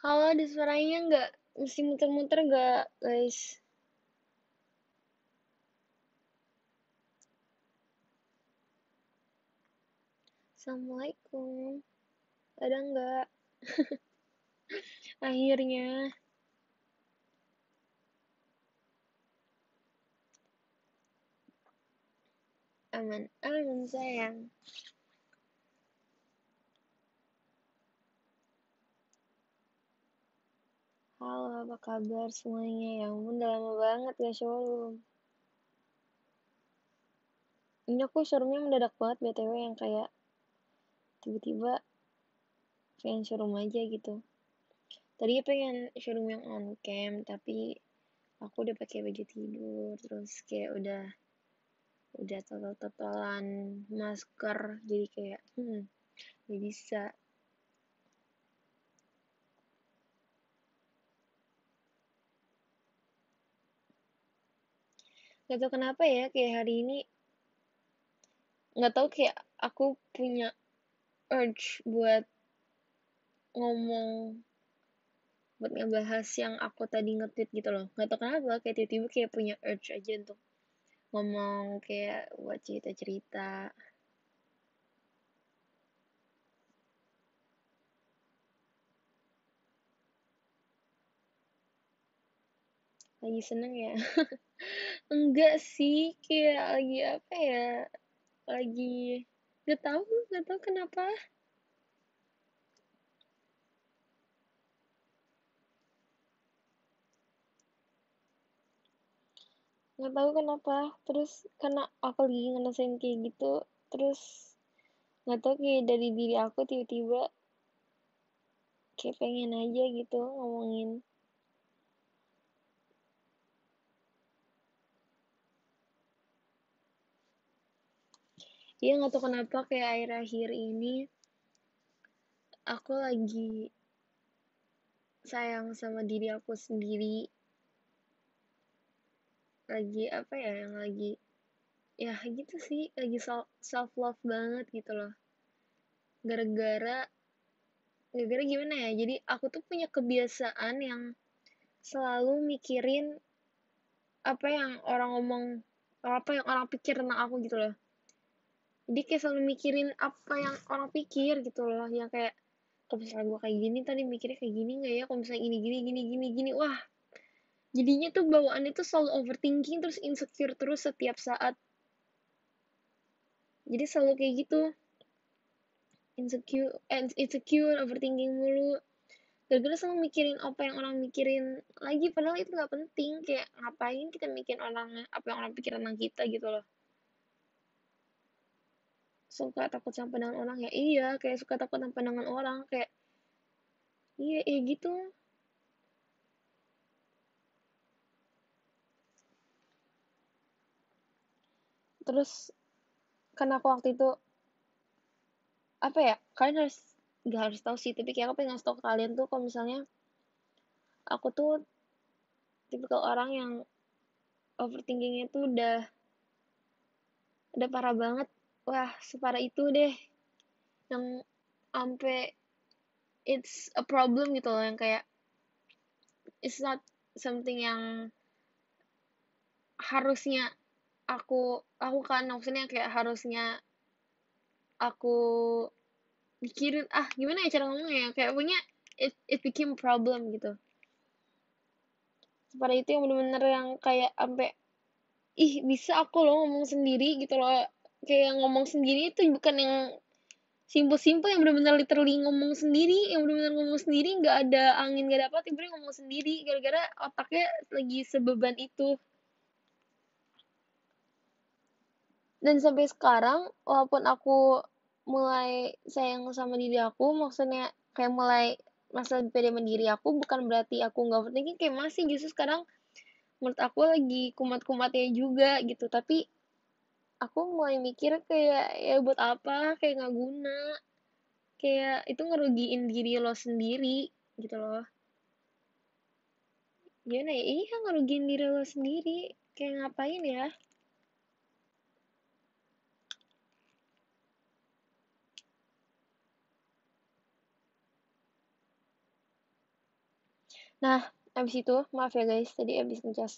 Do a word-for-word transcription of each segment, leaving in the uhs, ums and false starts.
Halo, ada suaranya nggak? Mesti muter-muter nggak, guys? Assalamualaikum. Ada nggak? Akhirnya. Aman. Aman, sayang. Halo, apa kabar semuanya? Ya ampun, udah lama banget gak showroom. Ini aku showroomnya mendadak banget, B T W, yang kayak tiba-tiba pengen showroom aja gitu. Tadi pengen showroom yang on cam, tapi aku udah pakai baju tidur, terus kayak udah udah total-totalan masker, jadi kayak hmm gak bisa. Gak tau kenapa ya, kayak hari ini nggak tahu, kayak aku punya urge buat ngomong, buat ngebahas yang aku tadi nge-tweet gitu loh. Nggak tahu kenapa, kayak tiba-tiba kayak punya urge aja untuk ngomong, kayak buat cerita-cerita. Lagi seneng ya? Enggak sih, kayak lagi apa ya, lagi nggak tahu nggak tahu kenapa. Nggak tahu kenapa, terus karena aku lagi ngerasain kayak gitu, terus nggak tahu, kayak dari diri aku tiba-tiba kayak pengen aja gitu ngomongin. Iya, nggak tahu kenapa kayak akhir-akhir ini aku lagi sayang sama diri aku sendiri, lagi apa ya, yang lagi ya gitu sih, lagi self love banget gitu loh. Gara-gara gara-gara gimana ya, jadi aku tuh punya kebiasaan yang selalu mikirin apa yang orang ngomong, apa yang orang pikir tentang aku gitu loh. Jadi kayak selalu mikirin apa yang orang pikir gitu loh, yang kayak kalau misalnya gue kayak gini tadi mikirnya kayak gini nggak ya, kalau misalnya ini gini gini gini gini, wah, jadinya tuh bawaannya tuh selalu overthinking, terus insecure terus setiap saat. Jadi selalu kayak gitu, insecure and insecure, overthinking mulu, gara-gara selalu mikirin apa yang orang mikirin lagi, padahal itu nggak penting. Kayak ngapain kita mikirin orang, apa yang orang pikiran tentang kita gitu loh. Suka takut sama pandangan orang ya, iya, kayak suka takut sama pandangan orang, kayak iya iya gitu. Terus karena aku waktu itu apa ya, kalian harus, nggak harus tahu sih, tapi kayak aku pengen ngasih tau ke kalian tuh, kalau misalnya aku tuh tipikal orang yang overthinkingnya tuh udah udah parah banget. Wah, separah itu deh, yang ampe it's a problem gitu loh, yang kayak it's not something yang harusnya aku aku kan, maksudnya kayak harusnya aku mikirin, ah gimana ya cara ngomongnya ya, kayak punya it, it became problem gitu. Separah itu, yang bener-bener yang kayak ampe ih, bisa aku loh ngomong sendiri gitu loh. Kayak ngomong sendiri itu bukan yang simpel-simpel, yang bener-bener literally ngomong sendiri, yang bener-bener ngomong sendiri, nggak ada angin, nggak ada apa, tiba-tiba ngomong sendiri gara-gara otaknya lagi sebeban itu. Dan sampai sekarang, walaupun aku mulai sayang sama diri aku, maksudnya kayak mulai masa pede sama diri aku, bukan berarti aku nggak overthinking, kayak masih justru sekarang menurut aku lagi kumat-kumatnya juga gitu. Tapi aku mulai mikir kayak ya buat apa, kayak nggak guna, kayak itu ngerugiin diri lo sendiri gitu loh. Gimana ya, iya ngerugiin diri lo sendiri, kayak ngapain ya. Nah, abis itu, maaf ya guys, tadi abis ngecas.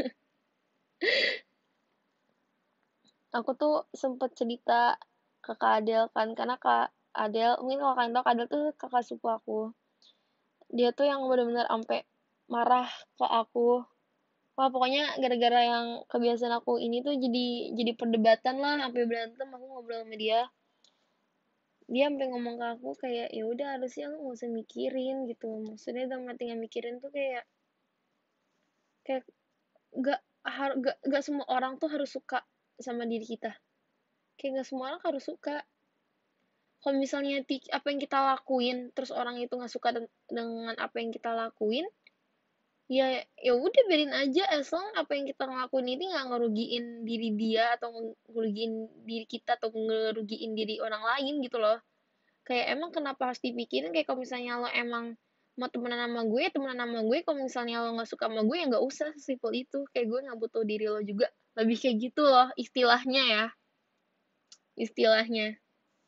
Aku tuh sempet cerita ke Kak Adel kan, karena Kak Adel, mungkin kalau kalian tau Kak Adel tuh kakak sepupu aku. Dia tuh yang bener-bener ampe marah ke aku. Wah, pokoknya gara-gara yang kebiasaan aku ini tuh jadi jadi perdebatan lah, sampai berantem aku ngobrol sama dia. Dia sampai ngomong ke aku kayak ya udah harusnya lu nggak usah mikirin gitu. Maksudnya dalam arti nggak mikirin tuh kayak kayak gak har gak, gak semua orang tuh harus suka sama diri kita. Kayak gak semua orang harus suka. Kalau misalnya apa yang kita lakuin terus orang itu nggak suka dengan apa yang kita lakuin, ya ya udah biarin aja, as long apa yang kita ngelakuin ini nggak ngerugiin diri dia atau ngerugiin diri kita atau ngerugiin diri orang lain gitu loh. Kayak emang kenapa harus dipikirin, kayak kalau misalnya lo emang mau temenan sama gue, temenan sama gue, kalau misalnya lo nggak suka sama gue ya nggak usah, sesimpel itu. Kayak gue nggak butuh diri lo juga, lebih kayak gitu loh istilahnya ya, istilahnya.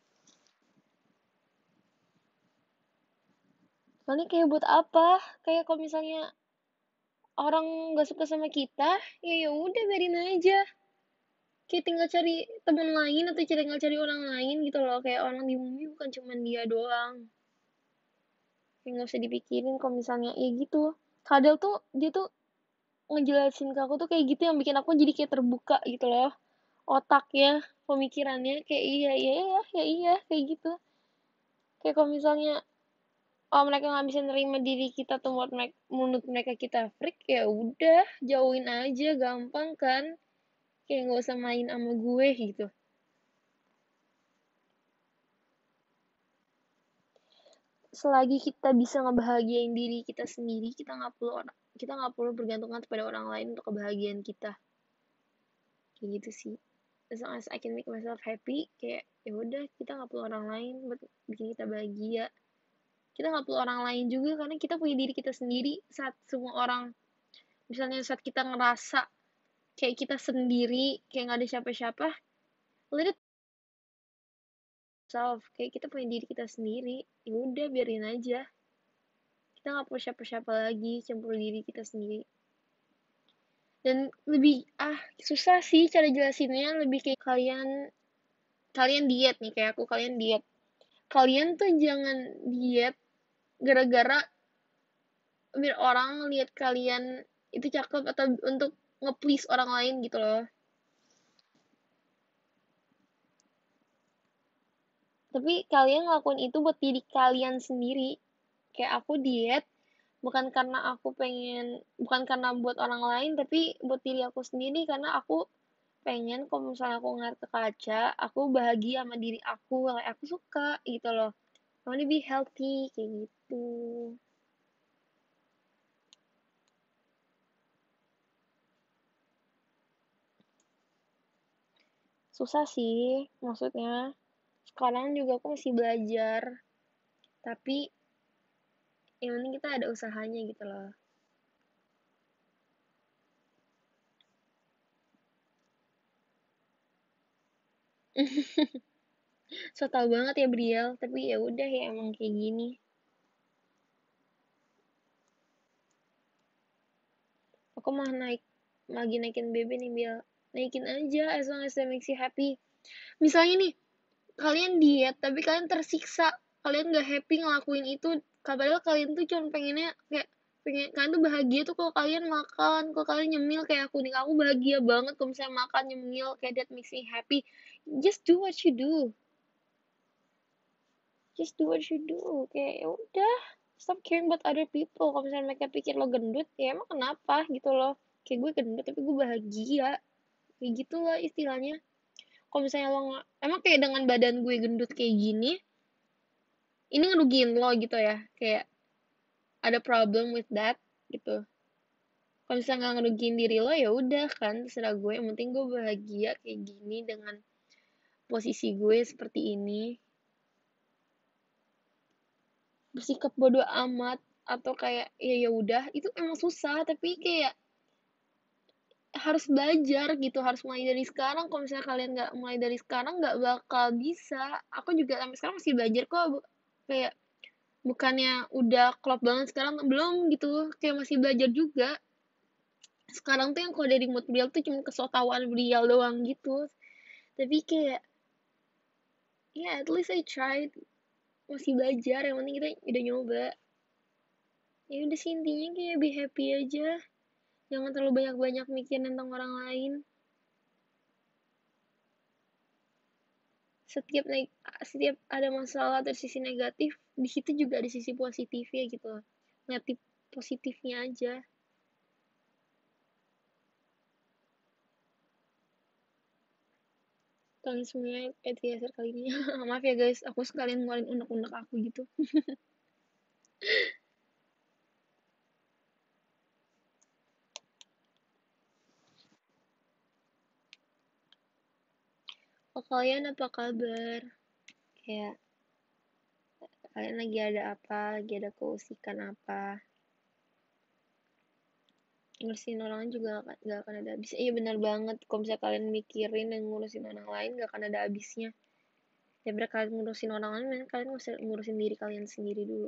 Soalnya kayak buat apa, kayak kalau misalnya orang nggak suka sama kita, ya ya udah biarin aja. Kayak tinggal cari teman lain atau tinggal cari orang lain gitu loh, kayak orang di bumi bukan cuma dia doang. Kayak nggak usah dipikirin kalau misalnya ya gitu. Kadal tuh dia tuh ngejelasin ke aku tuh kayak gitu yang bikin aku jadi kayak terbuka gitu loh otaknya, pemikirannya kayak iya iya iya ya iya kayak gitu. Kayak kalau misalnya oh mereka nggak bisa nerima diri kita tuh, menurut mereka, menurut mereka kita freak, ya udah jauhin aja, gampang kan, kayak nggak usah main sama gue gitu. Selagi kita bisa ngebahagiain diri kita sendiri, kita nggak perlu orang, kita nggak perlu bergantungan pada orang lain untuk kebahagiaan kita. Kayak gitu sih. As long as I can make myself happy, kayak ya udah kita nggak perlu orang lain buat bikin kita bahagia. Kita nggak perlu orang lain juga karena kita punya diri kita sendiri. Saat semua orang, misalnya saat kita ngerasa kayak kita sendiri, kayak nggak ada siapa-siapa, let it self, kayak kita punya diri kita sendiri, ya udah biarin aja. Kita nggak perlu siapa-siapa lagi, campur diri kita sendiri. Dan lebih ah susah sih cara jelasinnya, lebih kayak kalian kalian diet nih, kayak aku, kalian diet. Kalian tuh jangan diet gara-gara biar orang lihat kalian itu cakep atau untuk nge-please orang lain gitu loh. Tapi kalian ngelakuin itu buat diri kalian sendiri. Kayak aku diet bukan karena aku pengen, bukan karena buat orang lain, tapi buat diri aku sendiri, karena aku pengen kalau misalnya aku ngeliat ke kaca, aku bahagia sama diri aku, kayak aku suka gitu loh. I wanna be healthy kayak gitu. Susah sih, maksudnya sekarang juga aku masih belajar, tapi yang penting kita ada usahanya gitu loh. So tau banget ya Briel, tapi ya udah ya emang kayak gini. Aku mau naik, lagi naikin B B nih Biel. Naikin aja as long as that makes you happy. Misalnya nih, kalian diet tapi kalian tersiksa, kalian gak happy ngelakuin itu, padahal kalian tuh cuma pengennya kayak pengen kalian tuh bahagia tuh kalau kalian makan, kalau kalian nyemil kayak aku nih, aku bahagia banget kalau misalnya makan nyemil, kayak that makes me happy. Just do what you do, just do what you do, kayak ya udah, stop caring about other people. Kalau misalnya mereka pikir lo gendut, ya emang kenapa gitu loh, kayak gue gendut tapi gue bahagia, kayak gitu lah istilahnya. Kalau misalnya lo nggak, emang kayak dengan badan gue gendut kayak gini, ini ngerugiin lo gitu ya, kayak ada problem with that gitu. Kalau misalnya nggak ngerugiin diri lo, ya udah kan terserah gue, yang penting gue bahagia kayak gini dengan posisi gue seperti ini. Bersikap bodoh amat atau kayak ya ya udah, itu emang susah, tapi kayak harus belajar gitu, harus mulai dari sekarang. Kalau misalnya kalian nggak mulai dari sekarang nggak bakal bisa. Aku juga sampai sekarang masih belajar kok, kayak Bukannya udah klop banget sekarang, belum gitu, kayak masih belajar juga. Sekarang tuh yang kalau dari mood beliau tuh cuma kesotawan beliau doang gitu. Tapi kayak, ya yeah, at least I tried. Masih belajar, yang penting kita udah nyoba. Ya udah sih intinya kayak be happy aja. Jangan terlalu banyak-banyak mikir tentang orang lain. Setiap naik, setiap ada masalah atau sisi negatif, di situ juga ada sisi positifnya gitu loh. Negatif positifnya aja. Kalian semuanya episode kali ini. Maaf ya guys, aku sekalian ngeluarin unek-unek aku gitu. Oh, kalian apa kabar? Kayak kalian lagi ada apa? Lagi ada keusikan apa? Ngurusin orang lain juga gak, gak akan ada habisnya. Iya benar banget. Kalau misalnya kalian mikirin dan ngurusin orang lain gak akan ada habisnya. Daripada kalian ngurusin orang lain, mending kalian ngurusin diri kalian sendiri dulu.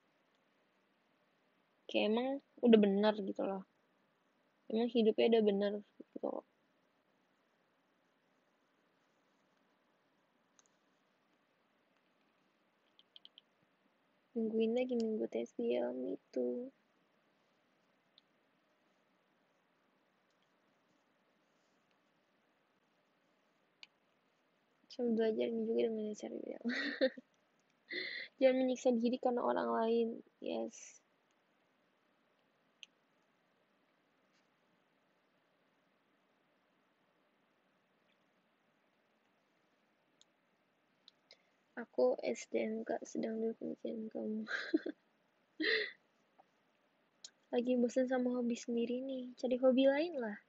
Kayak emang udah benar gitu loh. Emang hidupnya udah benar gitu loh. Nungguin lagi minggu tes film itu. Sambil belajar ini juga dengan cara bilang. Jangan menyiksa diri karena orang lain. Yes. Aku S D M K sedang duduk mikirin kamu. Lagi bosan sama hobi sendiri nih. Cari hobi lain lah.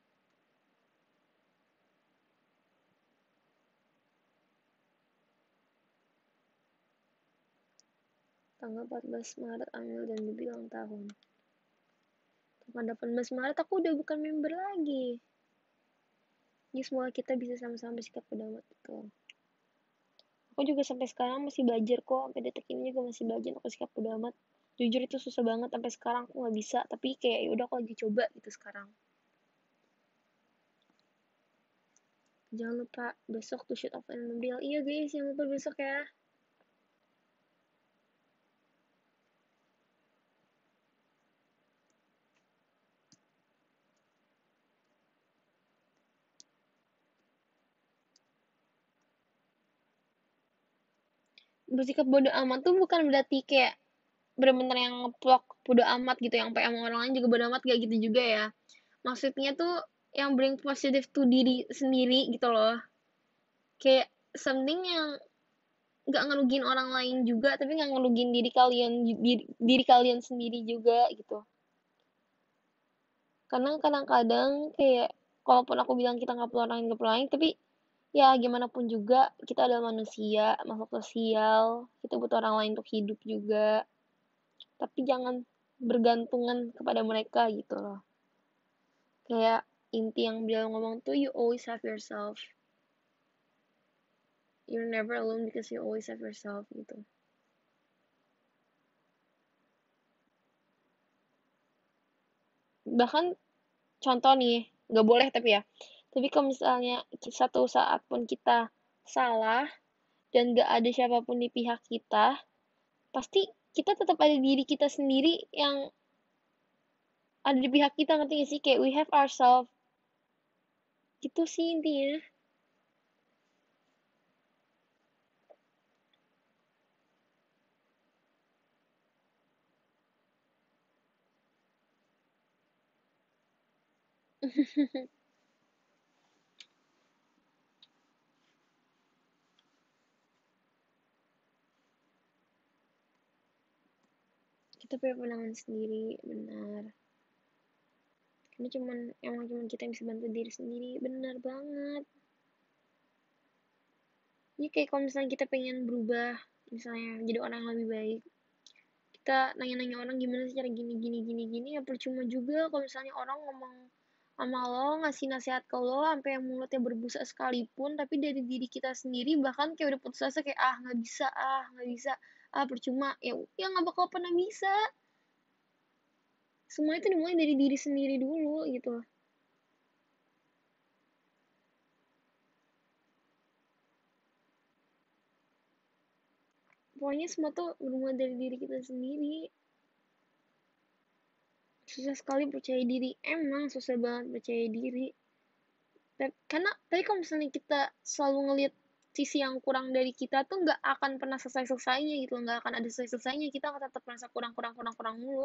Tanggal empat belas Maret Amel dan Bibi ulang tahun. Tanggal delapan belas Maret aku udah bukan member lagi. Jadi semoga kita bisa sama-sama bersikap pada waktu itu. Aku juga sampai sekarang masih belajar kok. Sampai detik ini juga masih belajar untuk bersikap pada amat. Jujur itu susah banget sampai sekarang aku nggak bisa. Tapi kayak yaudah aku lagi coba gitu sekarang. Jangan lupa besok tuh shoot off mobil. Iya guys, jangan lupa besok ya. Bersikap bodoh amat tuh bukan berarti kayak bener-bener yang ngeplok bodo amat gitu, yang sampai sama orang lain juga bodo amat, gak gitu juga ya. Maksudnya tuh yang bring positive to diri sendiri gitu loh. Kayak something yang gak ngerugiin orang lain juga, tapi gak ngerugiin diri kalian, diri, diri kalian sendiri juga gitu. Karena kadang-kadang kayak kalaupun aku bilang kita nggak perlu orang lain, nggak perlu orang lain, tapi ya gimana pun juga kita adalah manusia, makhluk sosial, kita butuh orang lain untuk hidup juga. Tapi jangan bergantungan kepada mereka gitu loh. Kayak inti yang beliau ngomong tuh, you always have yourself. You're never alone because you always have yourself gitu. Bahkan contoh nih, nggak boleh tapi ya. Tapi kalau misalnya satu saat pun kita salah dan nggak ada siapapun di pihak kita, pasti kita tetap ada diri kita sendiri yang ada di pihak kita, ngerti gak sih? Kayak we have ourselves. Gitu sih intinya. Kita punya pandangan sendiri, benar. Ini cuman, emang cuman kita yang bisa bantu diri sendiri, benar banget. Ini kayak kalau misalnya kita pengen berubah, misalnya jadi orang yang lebih baik, kita nanya-nanya orang gimana sih cara gini gini gini gini, ya percuma juga kalau misalnya orang ngomong sama lo, ngasih nasihat ke lo sampai yang mulutnya berbusa sekalipun, tapi dari diri kita sendiri bahkan kayak udah putus asa, kayak ah nggak bisa, ah nggak bisa, A percuma, ya ya nggak bakal pernah bisa. Semua itu dimulai dari diri sendiri dulu gitu loh. Pokoknya semua tuh bermula dari diri kita sendiri. Susah sekali percaya diri, emang susah banget percaya diri. Karena tapi kalau misalnya kita selalu ngelihat sisi yang kurang dari kita tuh nggak akan pernah selesai-selesainya gitu, nggak akan ada selesai-selesainya, kita akan tetap merasa kurang kurang kurang kurang mulu.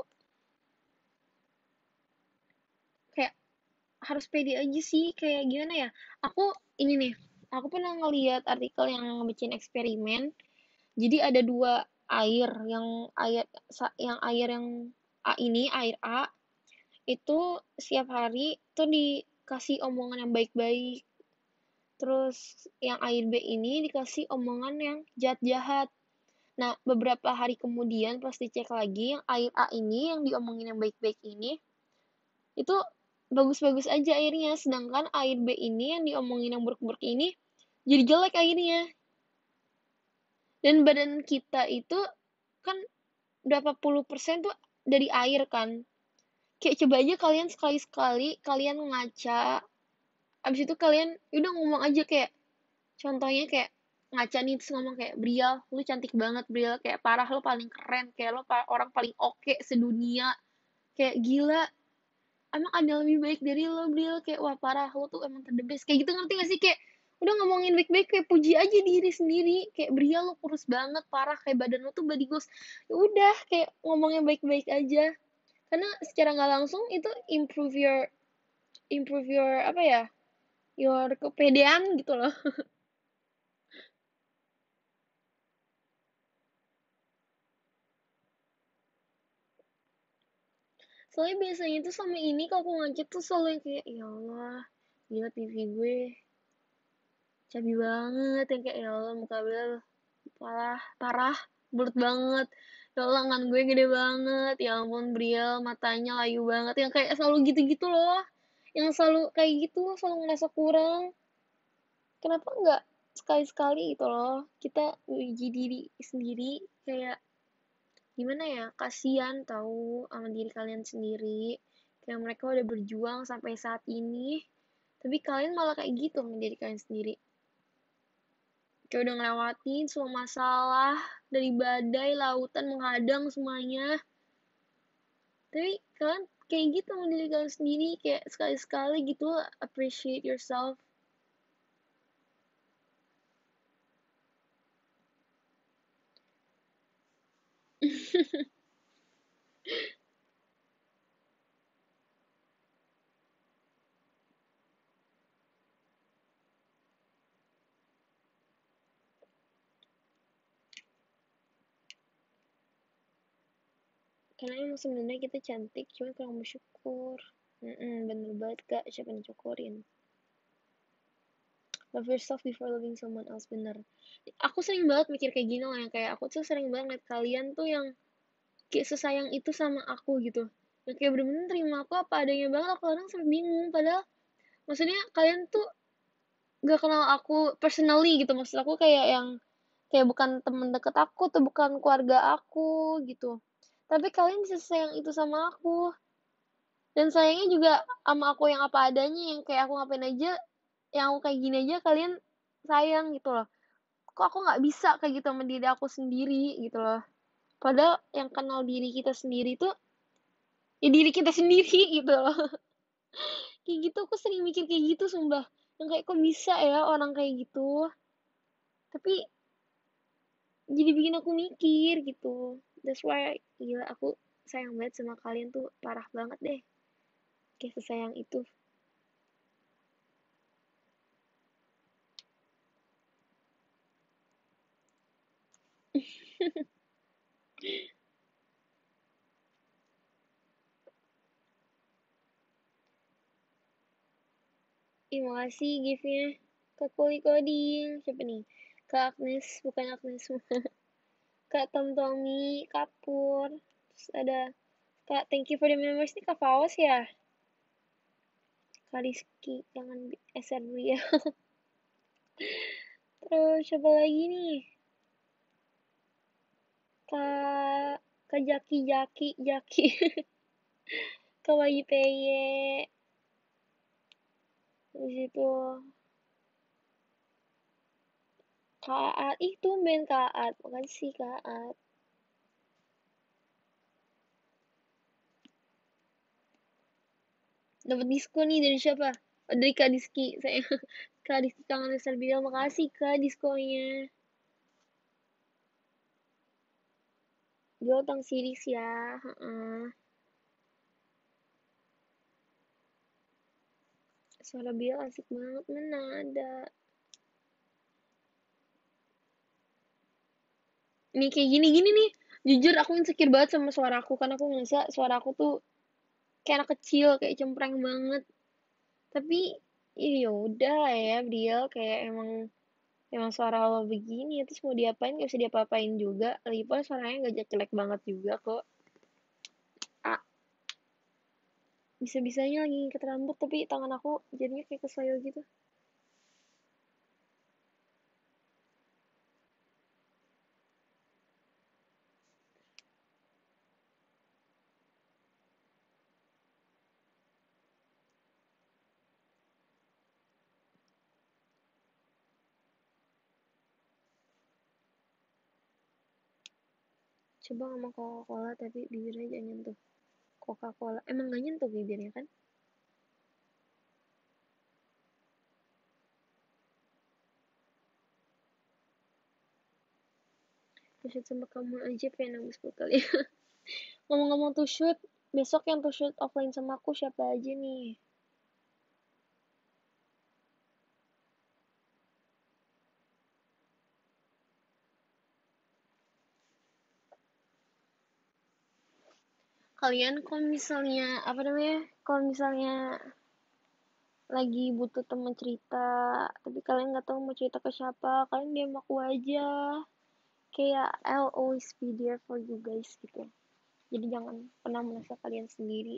Kayak harus pede aja sih, kayak gimana ya, aku ini nih, aku pernah ngeliat artikel yang bikin eksperimen. Jadi ada dua air, yang air yang air yang A ini, air A, itu setiap hari tuh dikasih omongan yang baik-baik. Terus yang air B ini dikasih omongan yang jahat-jahat. Nah, beberapa hari kemudian pas dicek lagi, yang air A ini yang diomongin yang baik-baik ini, itu bagus-bagus aja airnya. Sedangkan air B ini yang diomongin yang buruk-buruk ini, jadi jelek airnya. Dan badan kita itu kan berapa puluh persen tuh dari air kan. Kayak coba aja kalian sekali-sekali kalian ngaca, abis itu kalian udah ngomong aja kayak, contohnya kayak ngaca nih terus ngomong kayak, Brial, lu cantik banget Brial, kayak parah lu paling keren, kayak lu pa- orang paling oke sedunia, kayak gila, emang ada lebih baik dari lo Brial, kayak wah parah lu tuh emang the best, kayak gitu, ngerti gak sih? Kayak udah ngomongin baik-baik, kayak puji aja diri sendiri, kayak Brial lu kurus banget, parah, kayak badan lu tuh body goals, ya udah kayak ngomongnya baik-baik aja, karena secara nggak langsung itu improve your improve your apa ya, your kepedean gitu loh. Soalnya biasanya tuh sama ini kalau aku ngajak tuh selalu yang kayak, ya Allah, gila pipi gue cabi banget, yang kayak ya Allah muka gue parah, parah, bulat banget. Ya Allah lengan gue gede banget, ya ampun Briel matanya layu banget, yang kayak selalu gitu-gitu loh. Yang selalu kayak gitu, selalu ngerasa kurang. Kenapa enggak sekali-sekali gitu loh, kita uji diri sendiri, kayak gimana ya, kasihan tahu sama diri kalian sendiri, kayak mereka udah berjuang sampai saat ini tapi kalian malah kayak gitu sama diri kalian sendiri, kayak udah ngelewatin semua masalah, dari badai lautan menghadang semuanya, tapi kalian kayak gitu sama diri kalian sendiri, kayak sekali-sekali gitu appreciate yourself. Karena emang sebenarnya kita cantik, cuma kurang bersyukur. Mm-mm, bener banget kak, siapa yang disyukurin. Love yourself before loving someone else, bener. Aku sering banget mikir kayak gini loh, yang kayak aku tuh sering banget ngeliat kalian tuh yang kayak sesayang itu sama aku gitu. Yang kayak bener-bener terima aku apa adanya banget, aku kadang sampai bingung. Padahal maksudnya kalian tuh gak kenal aku personally gitu. Maksud aku kayak yang kayak bukan temen deket aku atau bukan keluarga aku gitu. Tapi kalian bisa sayang itu sama aku. Dan sayangnya juga sama aku yang apa adanya, yang kayak aku ngapain aja, yang aku kayak gini aja kalian sayang gitu loh. Kok aku nggak bisa kayak gitu sama diri aku sendiri gitu loh. Padahal yang kenal diri kita sendiri tuh ya diri kita sendiri gitu loh. Kayak gitu aku sering mikir kayak gitu sumpah. Yang kayak kok bisa ya orang kayak gitu. Tapi jadi bikin aku mikir gitu. That's why gila aku sayang banget sama kalian tuh parah banget deh. Kayak sesayang itu. Ih, makasih gift-nya. Kak Kuli Coding. Siapa nih? Kak Agnes, bukan Agnes. Kak Tom Tommy, Kak Pur. Terus ada Kak, thank you for the memories. Ini Kak Fawas ya? Kak Rizky, jangan S R dulu ya. Terus coba lagi nih. Kak Kak Jaki Jaki Jaki Kawaii Peye. Habis itu Kak Aat, ih tumben Kak Aat, makasih Kak Aat. Dapat diskon nih dari siapa? Oh, dari Kak Diski, saya Kak Diski Kangen Besar bilang makasih Kak diskonnya. Jual tang series ya, heeh. Suara Bill asik banget, mana ada. Nih kayak gini-gini nih, jujur aku insecure banget sama suara aku, karena aku ngerasa suara aku tuh kayak anak kecil, kayak cempreng banget. Tapi ya udah ya, Briel kayak emang emang suara lo begini, terus mau diapain gak bisa diapa-apain juga. Lagi pula suaranya gak jelek banget juga kok. Ah, bisa-bisanya lagi ngikat rambut tapi tangan aku jadinya kayak kesayo gitu. Coba ngomong Coca-Cola tapi bibirnya jangan nyentuh. Coca-Cola emang gak nyentuh bibirnya kan? Shoot sama kamu aja pengen nangis sepuluh kali. Ngomong-ngomong tuh shoot, besok yang tuh shoot offline sama aku siapa aja nih? Kalian kalau misalnya apa namanya? Kalau misalnya lagi butuh teman cerita, tapi kalian nggak tahu mau cerita ke siapa, kalian D M aku aja. Kayak I'll always be there for you guys gitu. Jadi jangan pernah merasa kalian sendiri.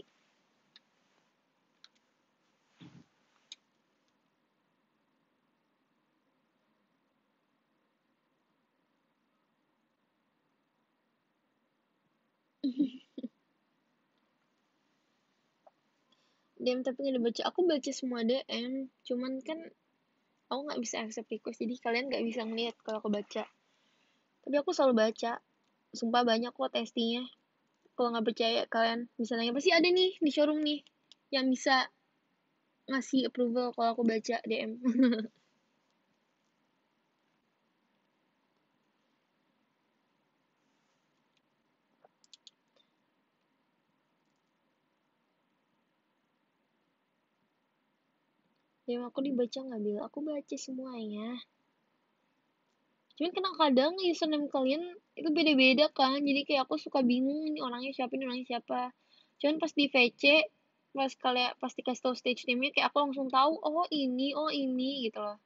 D M tapi nggak dibaca. Aku baca semua D M, cuman kan aku nggak bisa accept request, jadi kalian nggak bisa ngeliat kalau aku baca. Tapi aku selalu baca. Sumpah banyak kok testinya. Kalau nggak percaya kalian bisa nanya, pasti ada nih di showroom nih yang bisa ngasih approval kalau aku baca D M. D M aku dibaca nggak, Bil? Aku baca semuanya. Cuman kadang-kadang username kalian itu beda-beda kan, jadi kayak aku suka bingung ini orangnya siapa, ini orangnya siapa. Cuman pas di V C, pas kalian pas dikasih tahu stage name-nya, kayak aku langsung tahu, oh ini, oh ini gitu loh.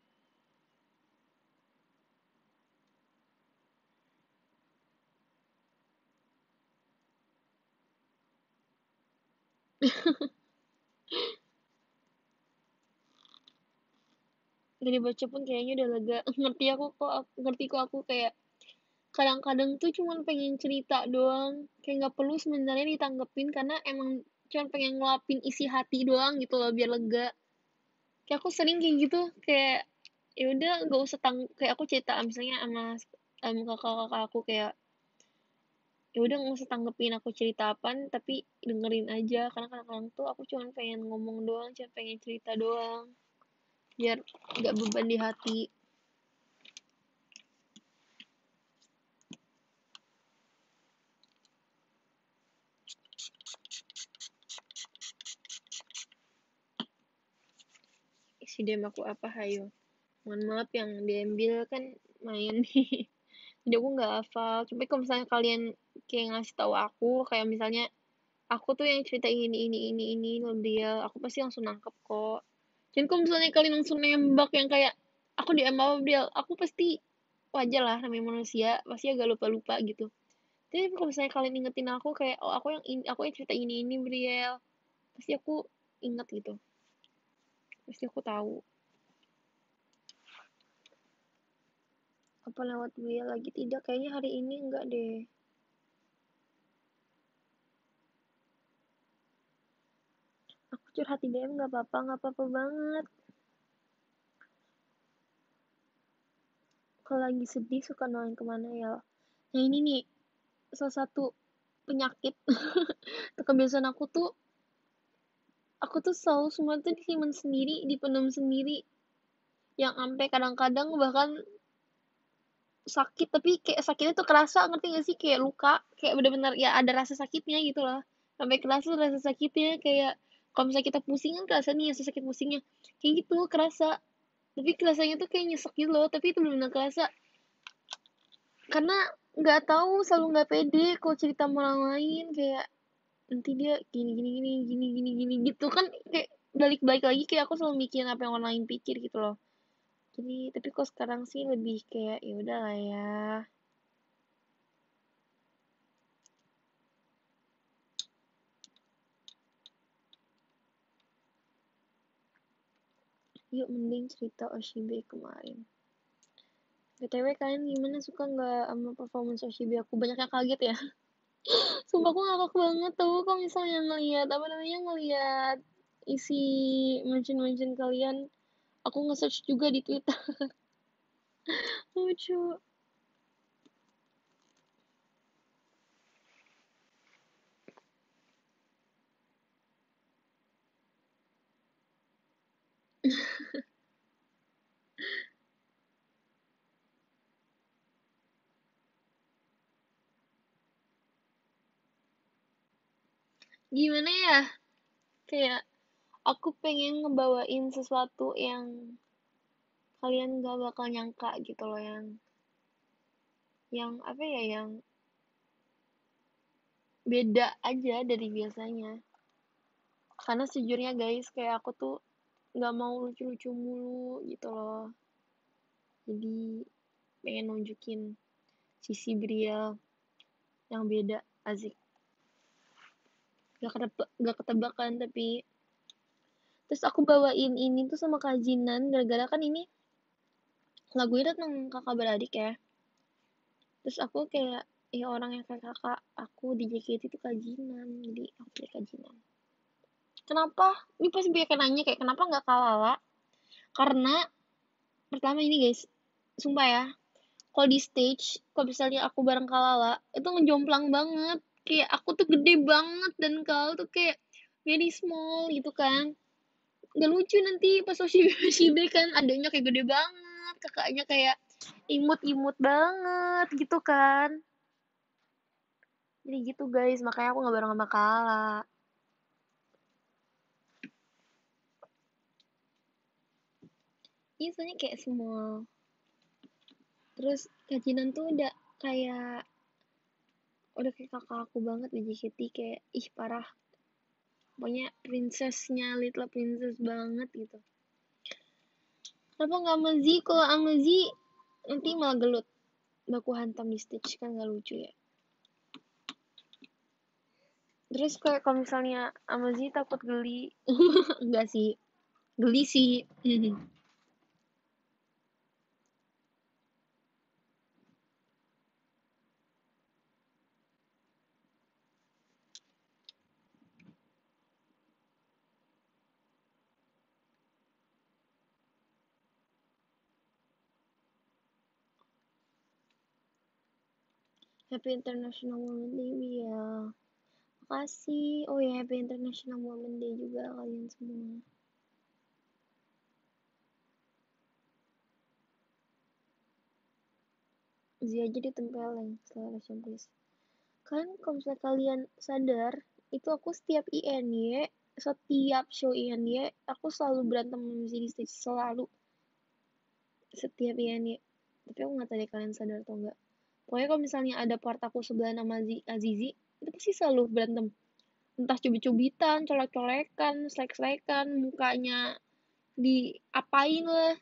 Dari baca pun kayaknya udah lega. Ngerti aku kok, ngerti kok aku kayak kadang-kadang tuh cuman pengen cerita doang, kayak nggak perlu sebenarnya ditanggepin karena emang cuman pengen ngeluapin isi hati doang gitu loh biar lega. Kayak aku sering kayak gitu, kayak ya udah nggak usah tang kayak aku cerita misalnya sama sama kakak-kakak aku kayak ya udah nggak usah tanggepin aku cerita apaan tapi dengerin aja karena kadang-kadang tuh aku cuma pengen ngomong doang, cuma pengen cerita doang biar nggak beban di hati. Isi D M aku apa, hayo? Mohon maaf yang diambil kan main nih. Jadi aku nggak hafal. Tapi kalau misalnya kalian kayak ngasih tahu aku, kayak misalnya aku tuh yang cerita ini ini ini ini loh dia, aku pasti langsung nangkep kok. Dan kalau misalnya kalian langsung nembak yang kayak aku di M apa Briel, aku pasti wajar lah namanya manusia, pasti agak lupa-lupa gitu. Tapi kalau misalnya kalian ingetin aku kayak oh aku yang ini, aku yang cerita ini ini Briel, pasti aku inget gitu. Pasti aku tahu. Apa lewat dia lagi? Tidak, kayaknya hari ini enggak deh. Aku curhat di D M nggak apa-apa, nggak apa-apa banget. Kalau lagi sedih suka noleng kemana ya? Nah ini nih, salah satu penyakit kebiasaan aku tuh, aku tuh selalu semua tuh disimpan sendiri, dipendam sendiri. Yang sampai kadang-kadang bahkan sakit, tapi kayak sakitnya tuh kerasa, ngerti gak sih? Kayak luka, kayak bener-bener ya ada rasa sakitnya gitu loh. Sampai kerasa rasa sakitnya, kayak kalau misalnya kita pusing kan kerasa nih rasa sakit pusingnya. Kayak gitu, kerasa. Tapi kerasanya tuh kayak nyesek gitu loh, tapi itu bener-bener kerasa. Karena nggak tahu, selalu nggak pede kalau cerita sama orang lain, kayak nanti dia gini gini gini gini gini gini gitu kan, kayak balik-balik lagi kayak aku selalu mikirin apa yang orang lain pikir gitu loh. Jadi tapi kok sekarang sih lebih kayak ya udah lah ya. Yuk mending cerita Oshibe kemarin. B T W kalian gimana, suka nggak sama performance Oshibe aku? Banyak yang kaget ya. Sumpah aku ngakak banget tuh kalau misalnya ngelihat apa namanya, ngelihat isi mention-mention kalian. Aku nge-search juga di Twitter. Lucu. Gimana ya? Kayak aku pengen ngebawain sesuatu yang kalian gak bakal nyangka gitu loh, yang yang apa ya, yang beda aja dari biasanya. Karena sejujurnya guys, kayak aku tuh nggak mau lucu-lucu mulu gitu loh. Jadi pengen nunjukin sisi Briel yang beda, asik. Gak ketebak, gak ketebak kan, tapi terus aku bawain ini tuh sama kajinan gara-gara kan ini lagunya tentang kakak beradik ya. Terus aku kayak ya orang yang kayak kakak aku di J K T itu kajinan, jadi aku pilih kajinan. Kenapa? Ini pasti banyak yang nanya kayak kenapa nggak Kalala? Karena pertama ini guys, sumpah ya, kalau di stage, kalau misalnya aku bareng Kalala, itu ngejomplang banget. Kayak aku tuh gede banget dan Kalala tuh kayak very small gitu kan. Gak lucu nanti pas Oshibe Oshibe kan, adanya kayak gede banget, kakaknya kayak imut-imut banget gitu kan. Jadi gitu guys, makanya aku gak bareng sama Kala. Iya, soalnya kayak small. Terus kajinan tuh udah kayak udah kayak kakak aku banget di J K T, kayak ih parah. Pokoknya princessnya, little princess banget gitu. Kenapa nggak sama Z? Kalau sama Z nanti malah gelut. Baku hantam di stage kan gak lucu ya. Terus kayak kalau misalnya sama Z takut geli. Enggak sih. Geli sih. Happy International Women Day ya. Makasih. Oh ya, Happy International Women Day juga kalian semua. Z aja ditempelin celebration please. Kan kalau misalnya kalian sadar, itu aku setiap I N Y, setiap show I N Y, aku selalu berantem sama Z di stage, selalu. Setiap I N Y. Tapi aku nggak tahu deh kalian sadar atau enggak. Pokoknya kalau misalnya ada part aku sebelah nama Azizi, itu pasti selalu berantem. Entah cubit-cubitan, colek-colekan, selek-selekan, mukanya diapain lah.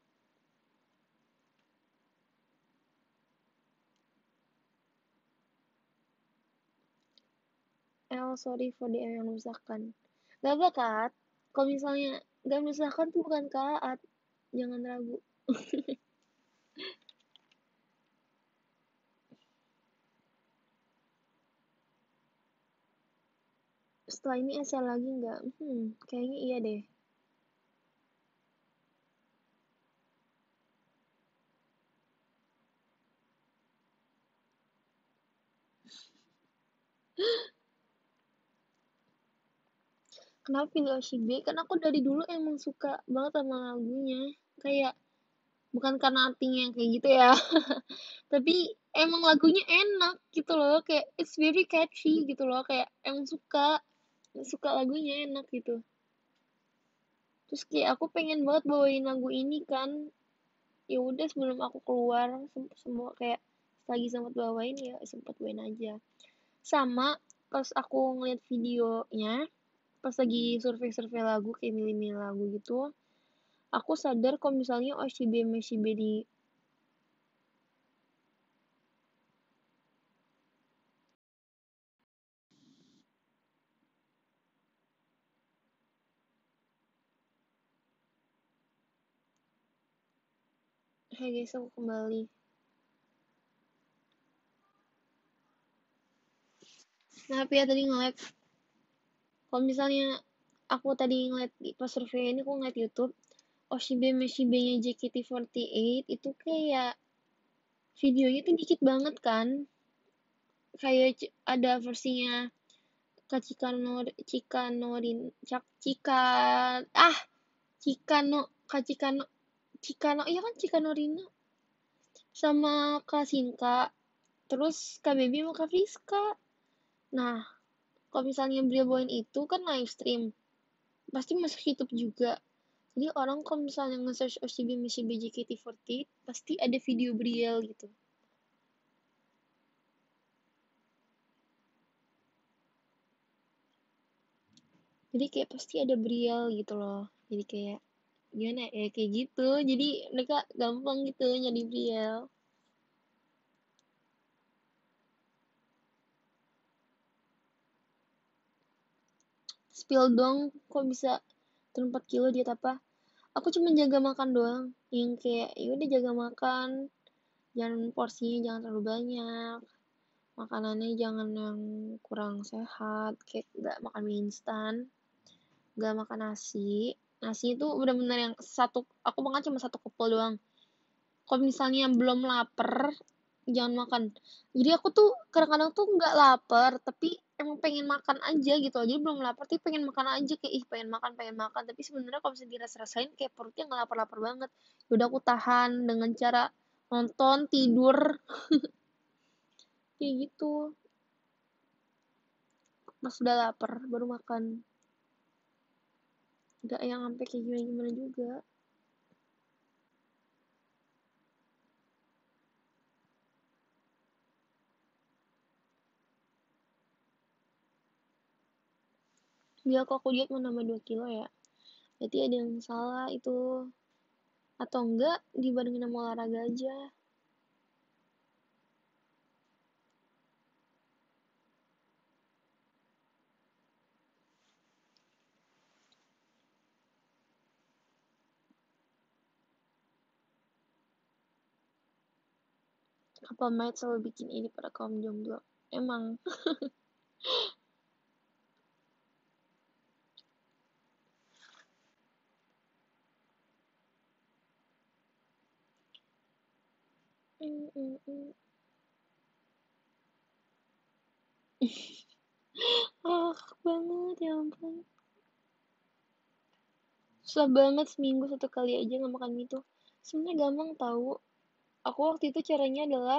El, sorry for the yang memisahkan. Gak apa Kat, kalau misalnya gak memisahkan tuh bukan Kaat, jangan ragu. setelah ini essay lagi nggak? Hmm, kayaknya iya deh. Kenapa pilih Oshibe? Karena aku dari dulu emang suka banget sama lagunya. Kayak, bukan karena artinya yang kayak gitu ya. Tapi emang lagunya enak gitu loh. Kayak, it's very catchy gitu loh. Kayak, emang suka. Suka lagunya enak gitu. Terus kayak aku pengen banget bawain lagu ini kan. Ya udah sebelum aku keluar semua kayak lagi sempat bawain ya sempat bawain aja. Sama pas aku ngeliat videonya, pas lagi survei-survei lagu kayak milih-milih lagu gitu, aku sadar kalau misalnya Oshibe Meshibe di Hai guys, aku kembali. Nah, tapi ya tadi ngeliat, kalau misalnya aku tadi ngeliat pas survei ini, aku ngeliat YouTube, Oshibe Meshibe-nya J K T empat delapan itu kayak videonya tuh dikit banget kan. Kayak ada versinya Kachikano Chikanorin Cak Chika ah Chikano Kachikano Chikano iya kan Chikanorina sama Kak Sinka, terus Kak Baby sama Kak Friska. Nah, kalau misalnya beliau bawain itu kan live stream, pasti masuk YouTube juga. Jadi orang kalau misalnya nge-search Oshibe Mishibe J K T empat delapan, pasti ada video beliau gitu. Jadi kayak pasti ada beliau gitu loh. Jadi kayak gimana ya kayak gitu. Jadi mereka gampang gitu nyari beliau. Spill dong, kok bisa turun empat kilo diet apa? Aku cuma jaga makan doang. Yang kayak ya udah jaga makan, jangan porsinya jangan terlalu banyak. Makanannya jangan yang kurang sehat, kayak nggak makan mie instan, nggak makan nasi. Nasi itu benar-benar yang satu, aku makan cuma satu kepel doang. Kalau misalnya belum lapar, jangan makan. Jadi aku tuh kadang-kadang tuh nggak lapar, tapi emang pengen makan aja gitu. Jadi belum lapar, tapi pengen makan aja kayak ih pengen makan, pengen makan. Tapi sebenarnya kalau misalnya dirasa-rasain kayak perutnya nggak lapar-lapar banget. Yaudah aku tahan dengan cara nonton, tidur, kayak gitu. Pas udah lapar baru makan. Nggak yang sampai kayak gimana-gimana juga. Dia kok aku diet mau nambah dua kilo ya. Berarti ada yang salah itu. Atau enggak dibandingin sama olahraga aja. Couple Mate selalu bikin ini pada kaum jomblo. Emang. Mm, mm, mm. Ah, banget ya ampun. Susah banget seminggu satu kali aja nggak makan mie tuh. Sebenarnya gampang tahu. Aku waktu itu caranya adalah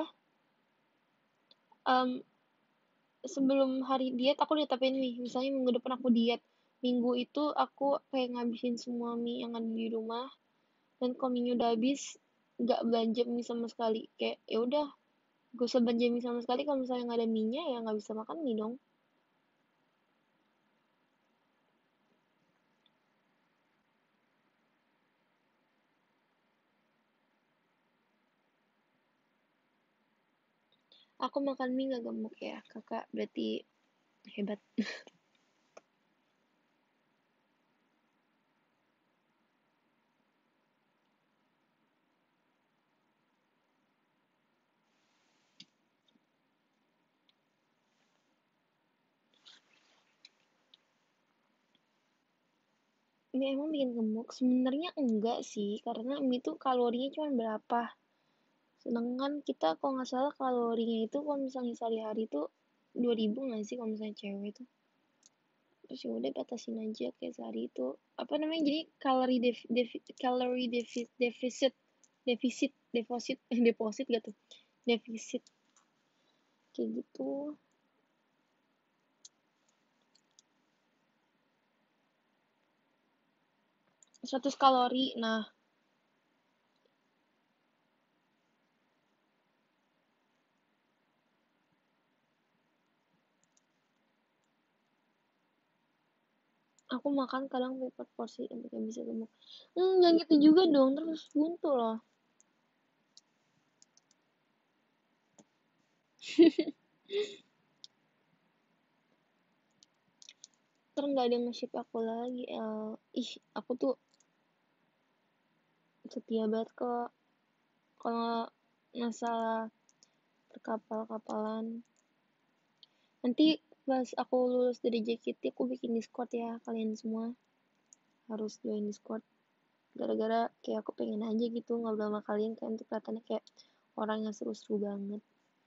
um, sebelum hari diet aku dietapin nih. Misalnya minggu depan aku diet. Minggu itu aku kayak ngabisin semua mie yang ada di rumah. Dan kalau mie udah habis, nggak belanja mie sama sekali. Kayak ya udah, gak usah belanja mie sama sekali. Kalau misalnya nggak ada mie-nya ya nggak bisa makan mie dong. Aku makan mie nggak gemuk ya, kakak berarti hebat. Mie emang bikin gemuk? Sebenarnya enggak sih, karena mie itu kalorinya cuma berapa. Sedangkan kita kalau nggak salah kalorinya itu kalau misalnya sehari-hari itu dua ribu nggak sih kalau misalnya cewek itu. Terus ya udah batasin aja kayak sehari itu. Apa namanya? Jadi kalori def, def, kalori defi- defisit defisit deposit eh, deposit gak tuh? Defisit kayak gitu. seratus kalori. Nah, aku makan kadang empat porsi untuk yang bisa gemuk. Hmm, jangan gitu juga dong, terus buntu loh. Terus nggak ada yang nge-ship aku lagi. El. Ih, aku tuh setia banget kok. Kalau masalah perkapal-kapalan. Nanti pas aku lulus dari J K T, aku bikin Discord ya, kalian semua. Harus join Discord. Gara-gara kayak aku pengen aja gitu ngobrol sama kalian, kan tuh kelihatannya kayak orang yang seru-seru banget.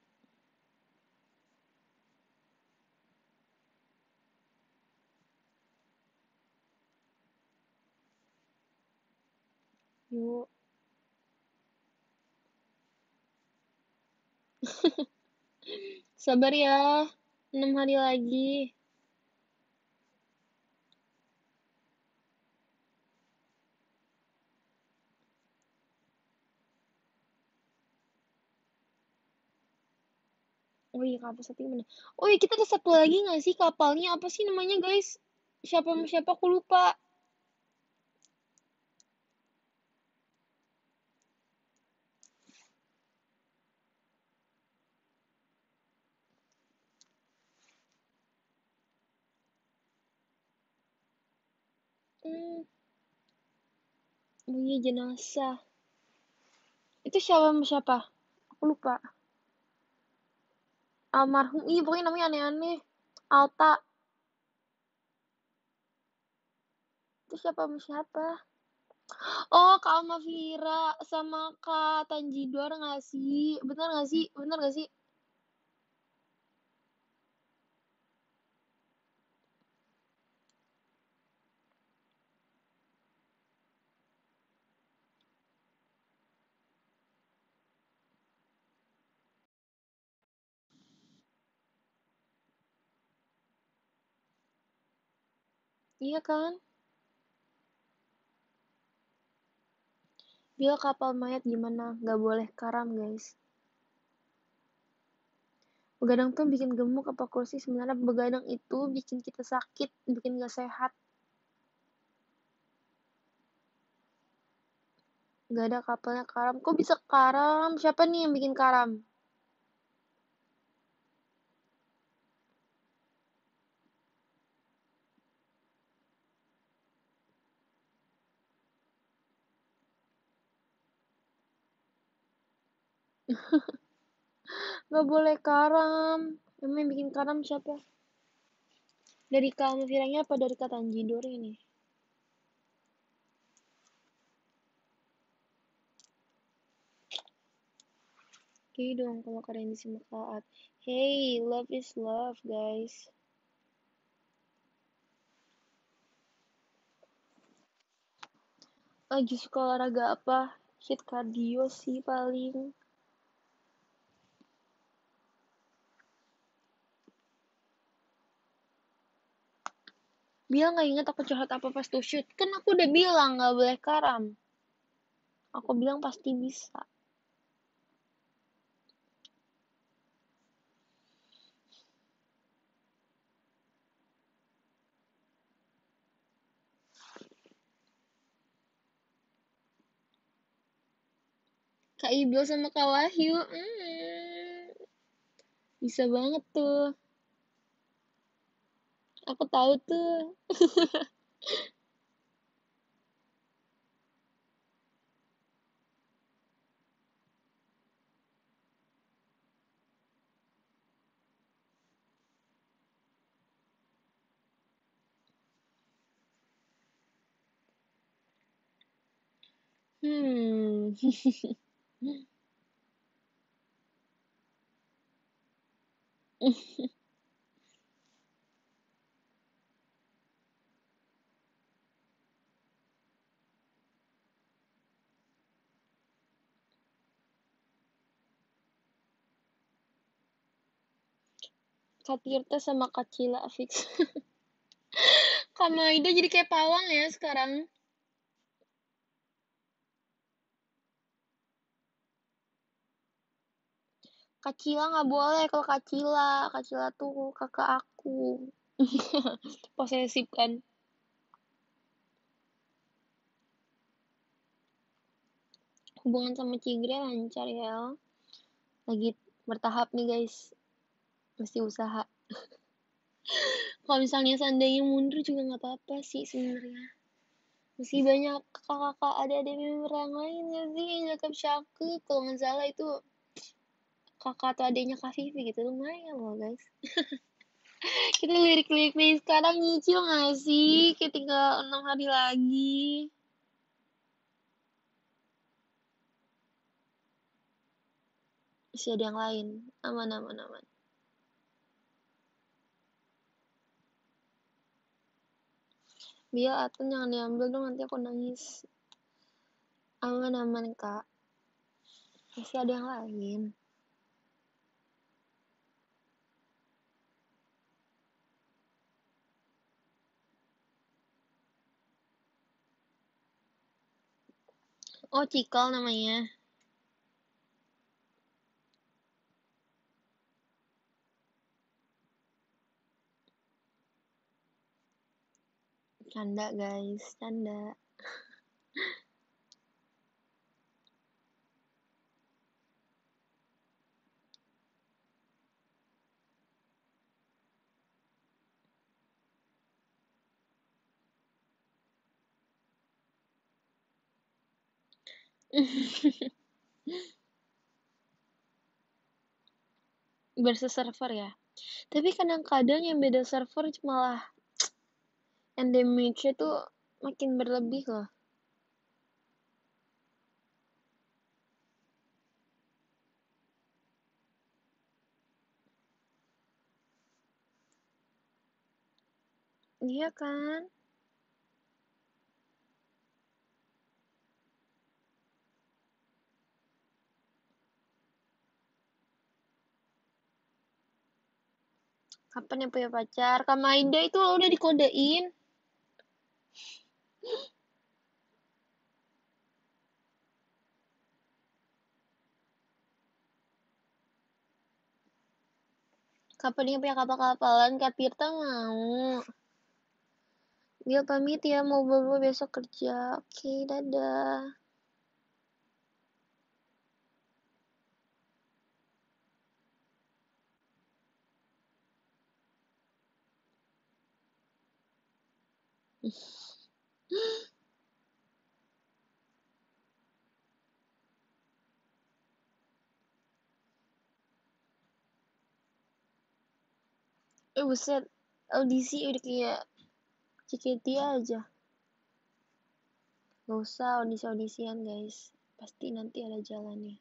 Yuk. Sabar ya. enam hari lagi. Oh iya, kapal satu gimana? Oh iya, kita ada satu lagi nggak sih kapalnya? Apa sih namanya, guys? Siapa sama siapa aku lupa. Hmm, oh iya, jenazah. Itu siapa sama siapa? Aku lupa. Almarhum. Iya, pokoknya namanya aneh-aneh. Alta. Itu siapa sama siapa? Oh, Kak Alma Vira sama Kak Tanjidor nggak sih? Bener nggak sih? Bener nggak sih? Iya kan? Bila kapal mayat gimana? Nggak boleh karam, guys. Begadang tuh bikin gemuk apa kursi? Sebenarnya begadang itu bikin kita sakit, bikin nggak sehat. Nggak ada kapalnya karam. Kok bisa karam? Siapa nih yang bikin karam? Nggak boleh karam. Emang yang bikin karam siapa? Dari kamu virangnya apa dari kata Tanjidor ini? Oke dong kalau kalian disimak saat. Hey, love is love, guys. Lagi suka olahraga apa? Hit cardio sih paling. Bilang nggak inget aku curhat apa pas tuh shoot. Kan aku udah bilang nggak boleh karam. Aku bilang pasti bisa. Kak Ibil sama Kak Wahyu. Hmm, bisa banget tuh. Aku tahu tuh. Hmm. Kak Tirta sama Kak Cila fix. Kak Maida jadi kayak pawang ya sekarang. Kak Cila nggak boleh kalau Kak Cila. Kak Cila tuh kakak aku. Posesif kan. Hubungan sama Cigre lancar ya. Lagi bertahap nih guys. Mesti usaha. Kalau misalnya seandainya mundur juga nggak apa-apa sih sebenarnya. Masih banyak kakak-kakak ada-ada member yang lain nggak sih yang cakep cakep. Kalau nggak salah itu kakak atau adiknya Kak Vivi gitu. Lumayan loh guys. Kita lirik-lirik nih sekarang nyicil nggak sih? Kayak tinggal enam hari lagi. Masih ada yang lain. Aman, aman, aman. Biar Atun jangan diambil dong, nanti aku nangis. Aman, aman, Kak. Masih ada yang lain. Oh, Cikal namanya. Canda, guys. Canda. Versus server ya. Tapi kadang-kadang yang beda server malah yang damage-nya tuh makin berlebih loh. Iya kan? Kapan yang punya pacar? Kak Maida itu udah dikodein. Kapan dia punya kapal-kapalan? Kak Tirta mau. Dia pamit ya, mau bobo besok kerja. Oke, dadah. Eh, buset. Audisi udah kayak C K T aja. Gak usah audisi-audisian, guys. Pasti nanti ada jalannya.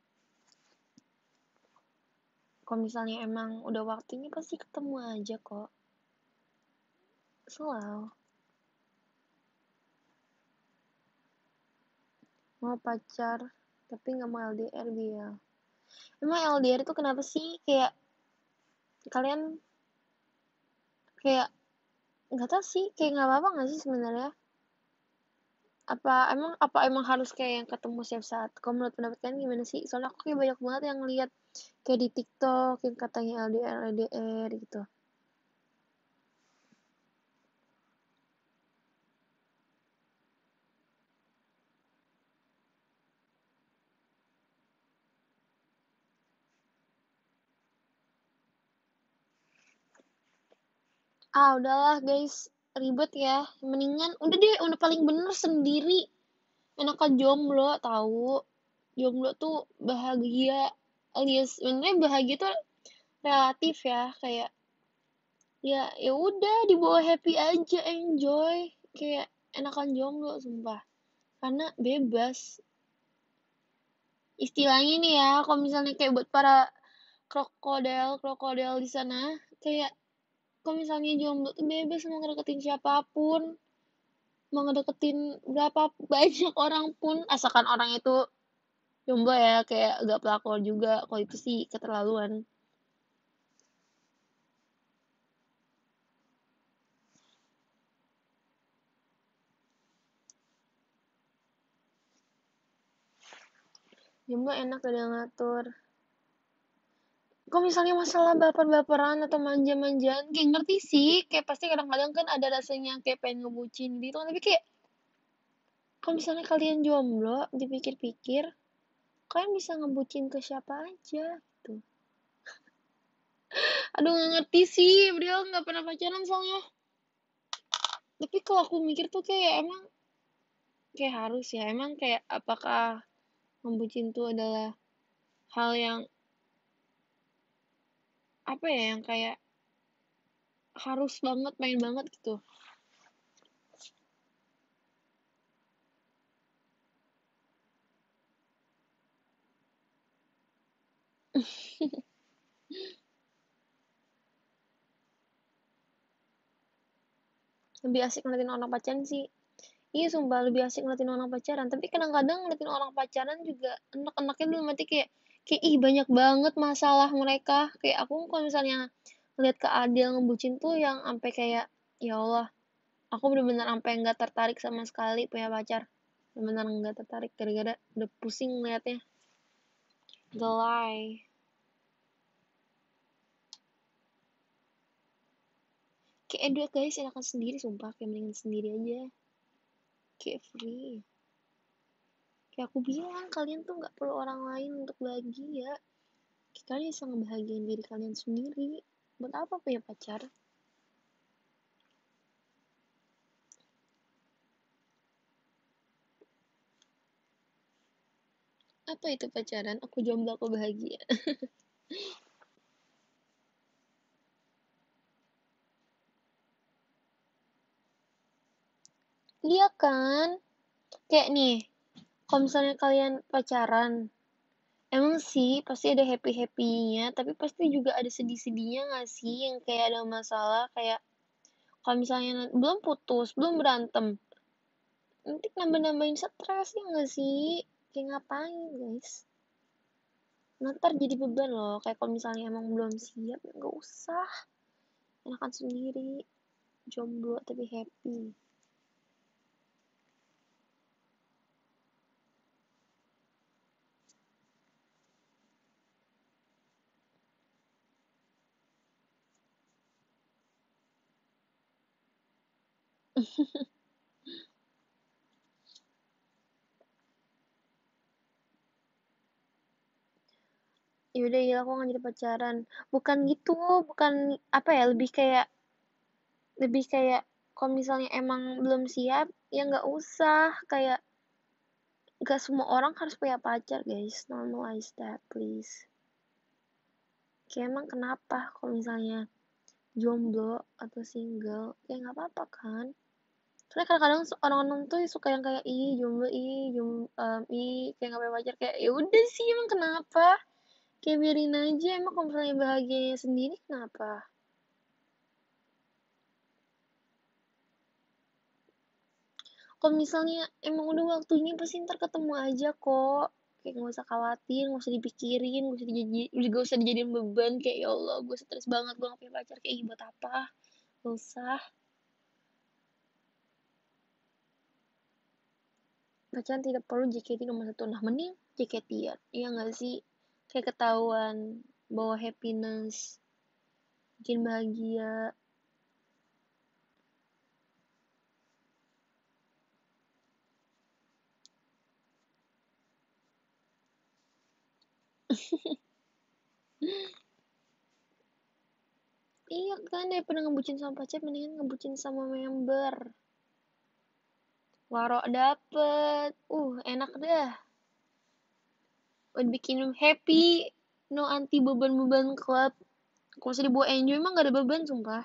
Kalau misalnya emang udah waktunya pasti ketemu aja kok. Selalu. Mau pacar, tapi gak mau L D R dia. Emang L D R itu kenapa sih? Kayak kalian kayak nggak tahu sih, kayak nggak apa-apa nggak sih sebenarnya? Apa emang apa emang harus kayak yang ketemu setiap saat? Kalau menurut pendapat kalian gimana sih? Soalnya aku kayak banyak banget yang lihat kayak di TikTok yang katanya L D R L D R gitu. Ah, udahlah guys, ribet ya. Mendingan udah deh, udah paling bener sendiri. Enakan jomblo, tahu. Jomblo tuh bahagia, alias sebenarnya bahagia tuh relatif ya, kayak ya ya udah dibawa happy aja, enjoy. Kayak enakan jomblo sumpah. Karena bebas. istilahnya nih ya, kalau misalnya kayak buat para krokodil krokodil di sana, kayak kalau misalnya jomblo tuh bebas mau ngedeketin siapapun, mau ngedeketin berapa banyak orang pun, asalkan orang itu jomblo ya, kayak gak pelakor juga. Kalau itu sih keterlaluan. Jomblo enak udah ngatur. Kalau misalnya masalah baper-baperan atau manja-manjaan, kayak ngerti sih, kayak pasti kadang-kadang kan ada rasanya kayak pengen ngebucin gitu kan, tapi kayak kalau misalnya kalian jomblo, dipikir-pikir, kalian bisa ngebucin ke siapa aja gitu. Aduh nggak ngerti sih, beliau nggak pernah pacaran soalnya. Tapi kalau aku mikir tuh kayak emang kayak harus ya, emang kayak apakah ngebucin tuh adalah hal yang apa ya, yang kayak harus banget, main banget gitu. Lebih asik ngeliatin orang pacaran sih. Iya sumpah lebih asik ngeliatin orang pacaran. Tapi kadang-kadang ngeliatin orang pacaran juga enak-enaknya belum mati kayak kayak ih banyak banget masalah mereka. Kayak aku kalau misalnya ngeliat ke Adil ngebucin tuh yang sampai kayak ya Allah, aku bener-bener sampai nggak tertarik sama sekali punya pacar. Bener-bener nggak tertarik gara-gara udah pusing ngeliatnya. Gelai. Kayak eh, dua guys enakan sendiri sumpah, kayak mendingan sendiri aja. Kayak free. Kayak aku bilang, kalian tuh nggak perlu orang lain untuk bahagia. Kalian bisa ngebahagiain diri kalian sendiri. Buat apa punya pacar? Apa itu pacaran? Aku jomblo, aku bahagia. Iya kan? Kayak nih, kalau misalnya kalian pacaran, emang sih pasti ada happy-happynya, tapi pasti juga ada sedih-sedihnya gak sih? Yang kayak ada masalah, kayak kalau misalnya belum putus, belum berantem, nanti nambah-nambahin stres ya gak sih? Kayak ngapain guys? Ntar jadi beban loh, kayak kalau misalnya emang belum siap, ya gak usah. Enakan sendiri, jomblo tapi happy. Yaudah ya aku nggak jadi pacaran. Bukan gitu, bukan apa ya, lebih kayak lebih kayak kalau misalnya emang belum siap ya nggak usah, kayak nggak semua orang harus punya pacar guys, normalize that please. Kayak emang kenapa kalau misalnya jomblo atau single kayak nggak apa-apa kan. Soalnya kadang-kadang orang-orang tuh suka yang kayak ih jomblo ih jomblo um, ih kayak nggak punya pacar, kayak ya udah sih emang kenapa, kayak biarin aja, emang kalau misalnya bahagianya sendiri kenapa. Kalau misalnya emang udah waktunya pasti ntar ketemu aja kok. Kayak gak usah khawatir, gak usah dipikirin, gak usah dijadi, gak usah dijadiin beban. Kayak ya Allah, gue stres banget, gue gak punya pacar. Kayak ih, buat apa? Gak usah. Pacaran tidak perlu J K T nomor satu. Nah, mending J K T-an. Iya gak sih? Kayak ketahuan, bawa happiness, bikin bahagia. Iya kan, daripada ngebucin sama pacar, mendingan ngebucin sama member. Waro dapet. Uh, enak dah. Udah bikin happy, no anti beban-beban club. Kalau usah dibawa enjoy emang gak ada beban sumpah.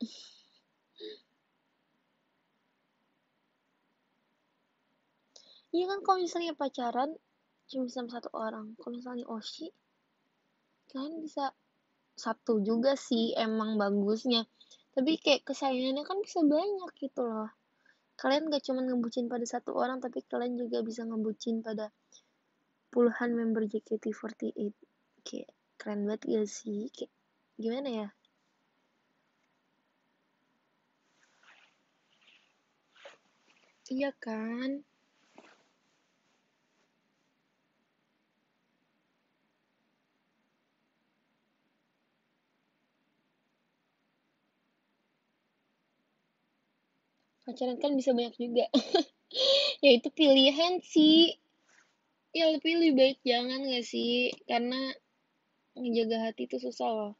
Iya kan kalau misalnya pacaran cuma sama satu orang. Kalau misalnya Oshi, kalian bisa Sabtu juga sih emang bagusnya. Tapi kayak kesayangannya kan bisa banyak gitu loh. Kalian gak cuma ngebucin pada satu orang, tapi kalian juga bisa ngebucin pada puluhan member J K T empat delapan. Kayak keren banget gak sih? Kayak gimana ya? Iya kan? Pacaran kan bisa banyak juga. Ya itu pilihan sih. Ya lebih lebih baik jangan gak sih? Karena ngejaga hati itu susah loh.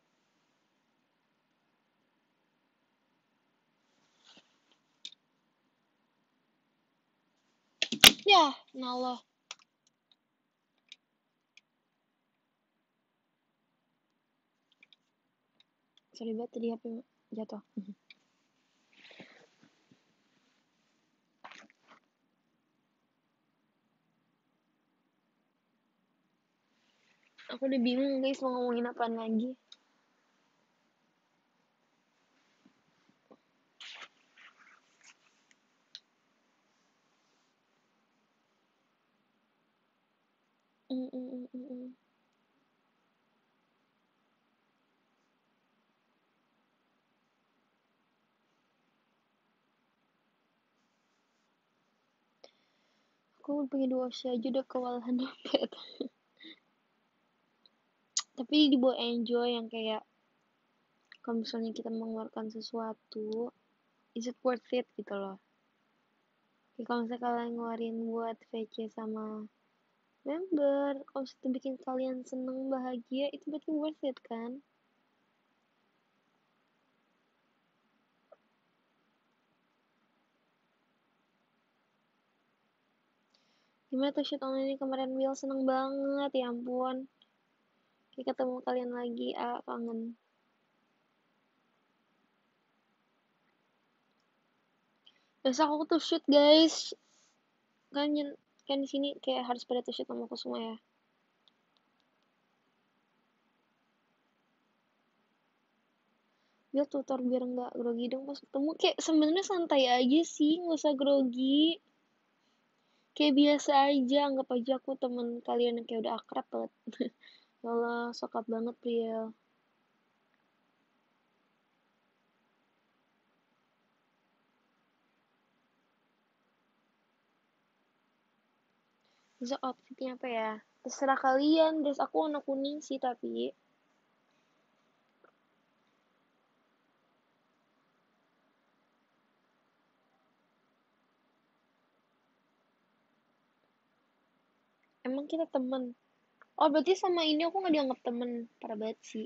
Ya, Allah. Sorry banget tadi H P jatuh. Aku udah bingung guys mau ngomongin apaan lagi. Mm, mm, mm, mm, mm. Aku pengen dua aja udah kewalahan banget. Tapi dibawa enjoy yang kayak kalau misalnya kita mengeluarkan sesuatu, is it worth it gitu loh. Kayak kalau misalnya kalian ngeluarin buat V C sama member, kalau itu bikin kalian seneng bahagia, itu berarti worth it kan. Gimana tuh shoot online ini kemarin Will seneng banget ya ampun. Kayak ketemu kalian lagi, ah kangen. Besok aku tuh shoot guys. Kan kan di sini kayak harus pada tuh shoot sama aku semua ya. Dia tutor biar nggak grogi dong pas ketemu. Kayak sebenarnya santai aja sih, nggak usah grogi. Kayak biasa aja, anggap aja aku temen kalian yang kayak udah akrab banget. Walah, sokap banget Priel. Besok outfitnya apa ya? Terserah kalian, dress aku warna kuning sih tapi. Emang kita temen? Oh berarti sama ini aku nggak dianggap temen, parah banget sih.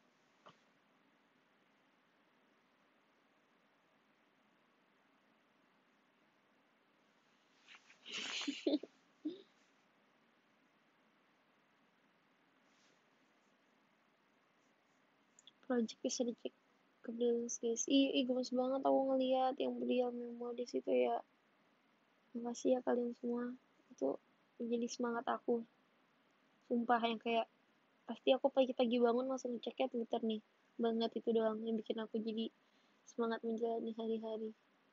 Project bisa dicek ke playlist guys. Ih, ih gemes banget aku ngeliat yang Priel memo di situ ya. Makasih ya kalian semua. Itu menjadi semangat aku. Sumpah yang kayak pasti aku pagi-pagi bangun langsung ngeceknya Twitter nih. Banget itu doang yang bikin aku jadi semangat menjalani hari-hari.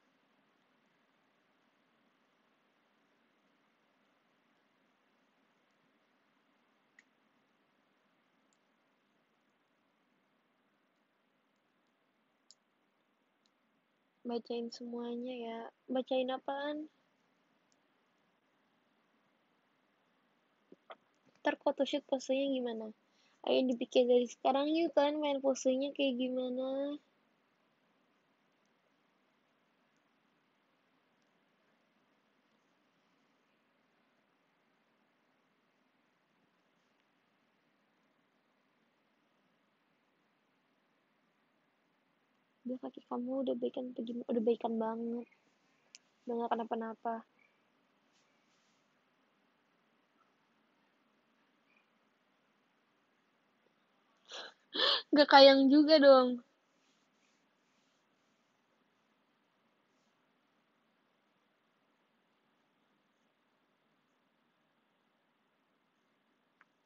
Bacain semuanya ya. Bacain apaan? Ntar photoshoot posenya gimana? Ayo dipikir dari sekarang yuk kan main posenya kayak gimana. Udah kaki kamu udah baikan pergi, udah baikan banget. Udah gak kenapa-napa. Gak kayang juga dong.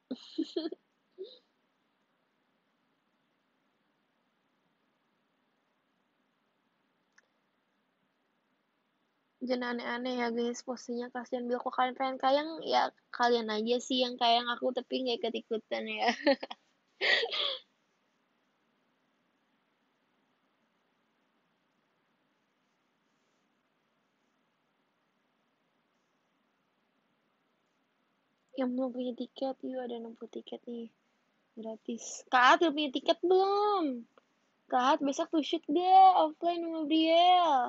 Jangan aneh-aneh ya guys, posisinya kasihan bila kok kalian pengen kayang ya kalian aja sih yang kayang aku tapi nggak ikut-ikutan ya. Yang belum punya tiket, yuk ada enam puluh tiket nih, gratis. Kak, udah punya tiket belum? Kak, besok tuh shoot gak offline sama Briel?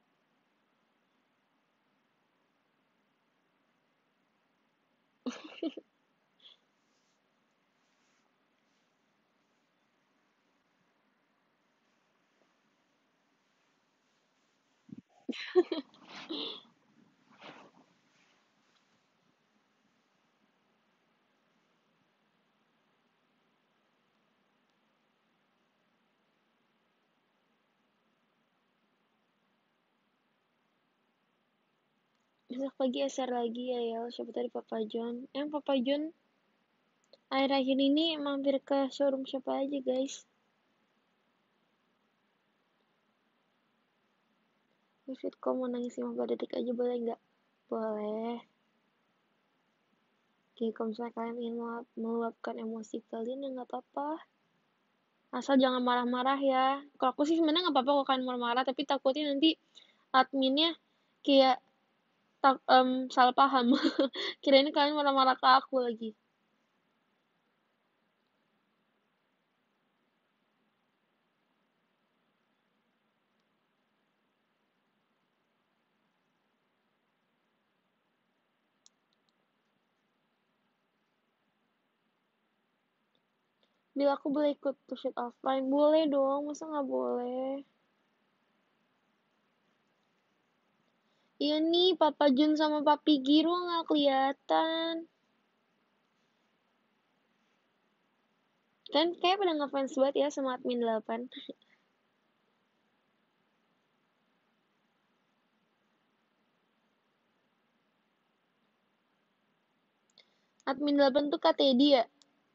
Besok pagi S R lagi ya ya, siapa tadi Papa John. Eh, Papa John akhir-akhir ini mampir ke showroom siapa aja guys? David, kok mau nangis lima belas detik aja boleh nggak? Boleh. Oke, kalau misalnya kalian ingin meluapkan emosi kalian ya nggak apa-apa. Asal jangan marah-marah ya. Kalau aku sih sebenarnya nggak apa-apa kalau kalian marah-marah, tapi takutnya nanti adminnya kayak tak, em, salah paham. Kirain kalian marah-marah ke aku lagi. Bila aku boleh ikut to shoot offline, boleh dong, masa nggak boleh? Iya nih, Papa Jun sama Papi Giro nggak kelihatan. Kan kayak pada ngefans banget ya sama admin delapan. Admin delapan tuh Kak Teddy ya?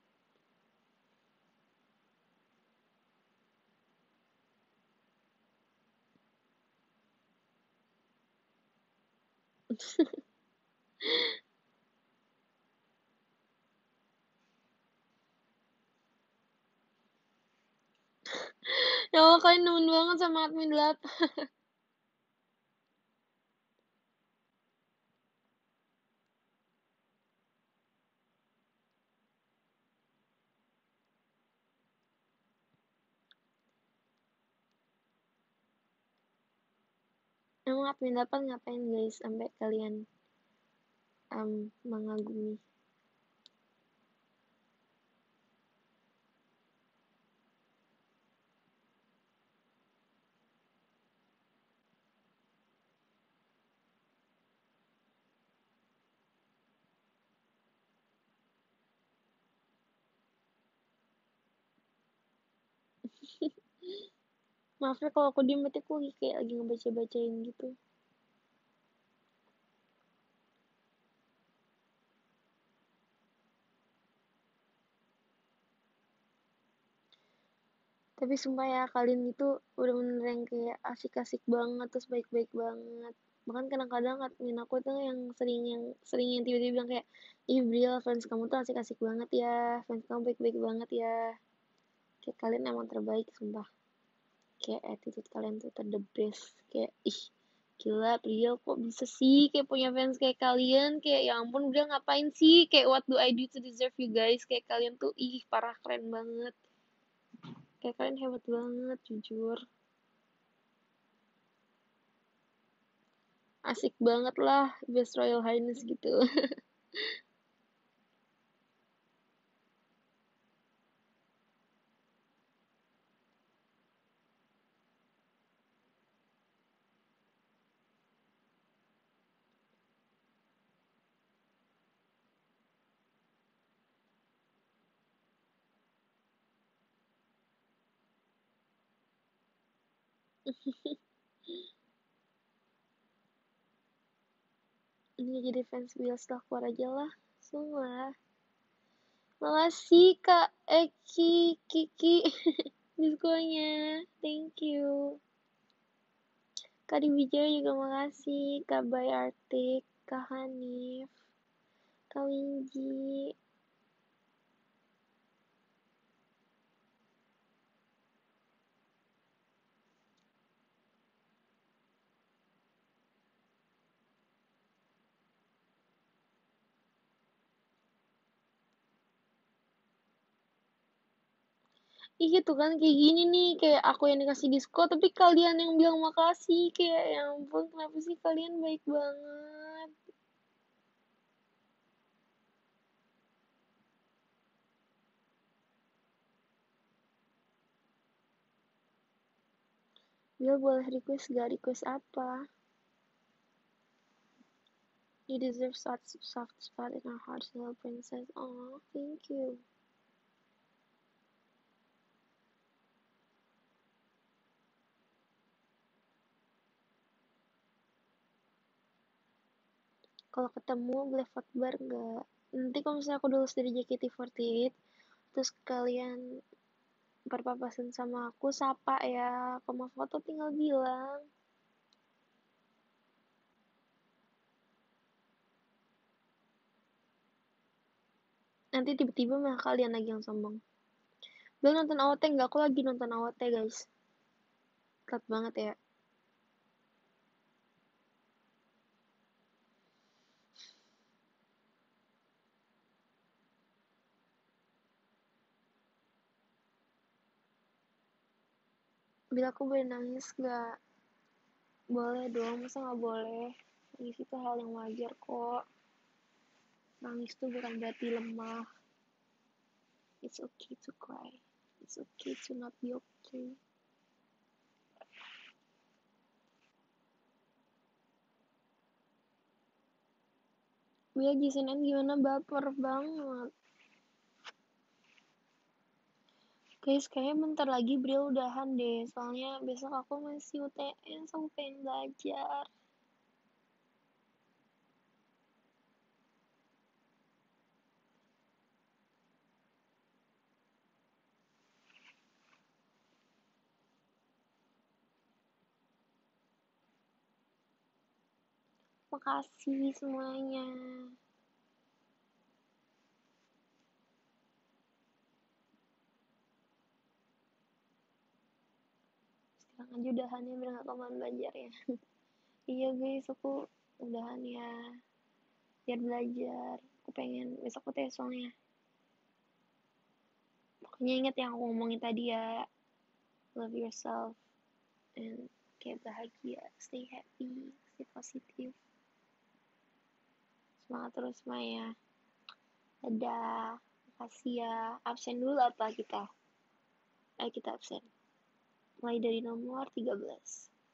Ya Allah, kalian nemen banget sama admin delapan. Emang admin delapan ngapain guys sampai kalian um, mengagumi? Maaf ya kalau aku diem, berarti aku lagi kayak lagi ngebaca-bacain gitu. Tapi sumpah ya, kalian itu udah bener yang kayak asik-asik banget, terus baik-baik banget. Bahkan kadang-kadang admin aku tuh yang sering yang sering yang tiba-tiba bilang kayak, ih Bril, fans kamu tuh asik-asik banget ya, fans kamu baik-baik banget ya. Kayak kalian emang terbaik, sumpah. Kayak attitude kalian tuh ter the best. Kayak, ih, gila Bril kok bisa sih kayak punya fans kayak kalian. Kayak ya ampun, Bril ngapain sih? Kayak what do I do to deserve you guys? Kayak kalian tuh, ih, parah keren banget. Kayak kalian hebat banget, jujur. Asik banget lah, Best Royal Highness gitu. Ini jadi fans Bill Stalker aja lah, semua. Makasih Kak Eki, Kiki, diskonya. Thank you. Kak Diwijaya juga makasih. Kak Bay Artik, Kak Hanif, Kak Winji. Ih gitu kan kayak gini nih, kayak aku yang dikasih diskon tapi kalian yang bilang makasih, kayak ya ampun kenapa sih kalian baik banget. Dia boleh request gak? Request apa? You deserve such soft spot in our hearts, little princess. Oh, thank you. Kalau ketemu boleh vote bar nggak? Nanti kalau misalnya aku lulus dari J K T empat delapan, terus kalian berpapasan sama aku, sapa ya. Kalau mau foto tinggal bilang. Nanti tiba-tiba malah kalian lagi yang sombong. Belum nonton A O T nggak? Aku lagi nonton A O T guys. Telat banget ya. Bila aku boleh nangis nggak? Boleh dong, masa nggak boleh? Nangis itu hal yang wajar kok. Nangis tuh bukan berarti lemah. It's okay to cry. It's okay to not be okay. Bia Jisenan gimana? Baper banget. Guys, kayaknya bentar lagi Bril udahan deh. Soalnya besok aku masih U T S, aku pengen belajar. Makasih semuanya. Sekarang aja udahannya biar gak kemana belajar ya. Iya guys, aku udahan ya. Biar belajar. Aku pengen besok U T S soalnya. Pokoknya ingat yang aku ngomongin tadi ya. Love yourself. And kayak bahagia. Stay happy. Stay positif. Semangat terus Maya. Dadah. Makasih ya. Absen dulu apa kita? Ayo kita absen. Mulai dari nomor tiga belas.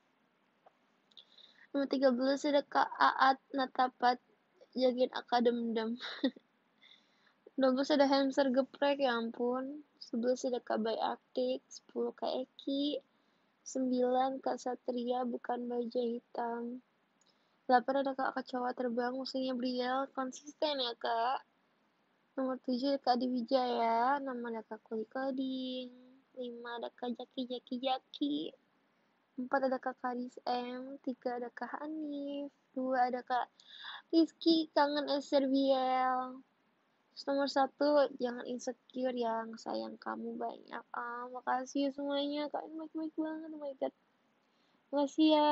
Nomor tiga belas ada Kak Aat Natapat. Jagain Akademdem. dua belas ada hamster geprek, ya ampun. sebelas ada Kak Bay Artik. sepuluh Kak Eki. sembilan Kak Satria bukan baja hitam. delapan ada Kak Kecoa terbang, musuhnya Briel. Konsisten ya Kak. Nomor tujuh ada Kak Diwijaya. enam ada Kak Kuli Koding. lima ada Kak Jaki Jaki Jaki. empat ada Kak Karis M. tiga ada Kak Hanif. dua ada Kak Rizky kangen S R B L. Nomor satu, jangan insecure yang sayang kamu banyak. Ah, makasih ya semuanya. Kalian baik-baik banget. Oh my god. Makasih ya.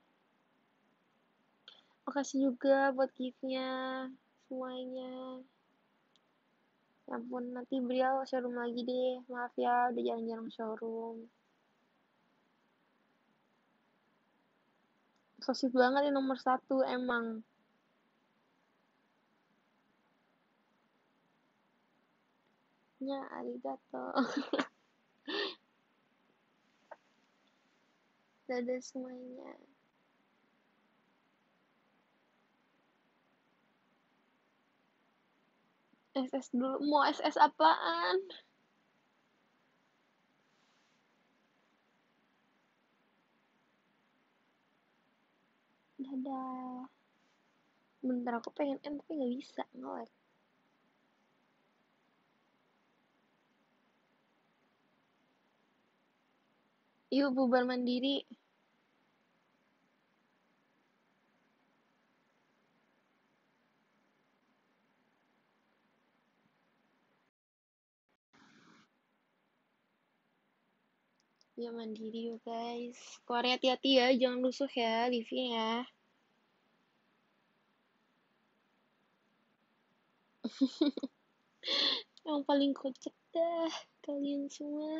Makasih juga buat gift-nya. Semuanya. Ya ampun, nanti beliau showroom lagi deh. Maaf ya, udah jarang-jarang showroom. Sosis banget ya nomor satu emang. Ya, arigato. Dadah semuanya. S S dulu. Mau S S apaan? Dadah. Bentar aku pengen end tapi gak bisa. Nge-lag. Yuk bubar mandiri. Ya mandiri yuk guys. Keluarnya hati-hati ya, jangan rusuh ya, living ya. Yang paling kocak dah kalian semua.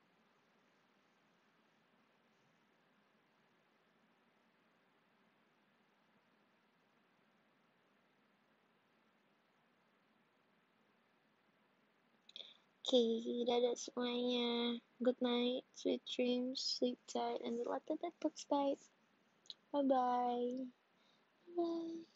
Oke, okay, dadah semuanya. Good night, sweet dreams, sleep tight, and let the bed bugs bite. Bye bye. Bye.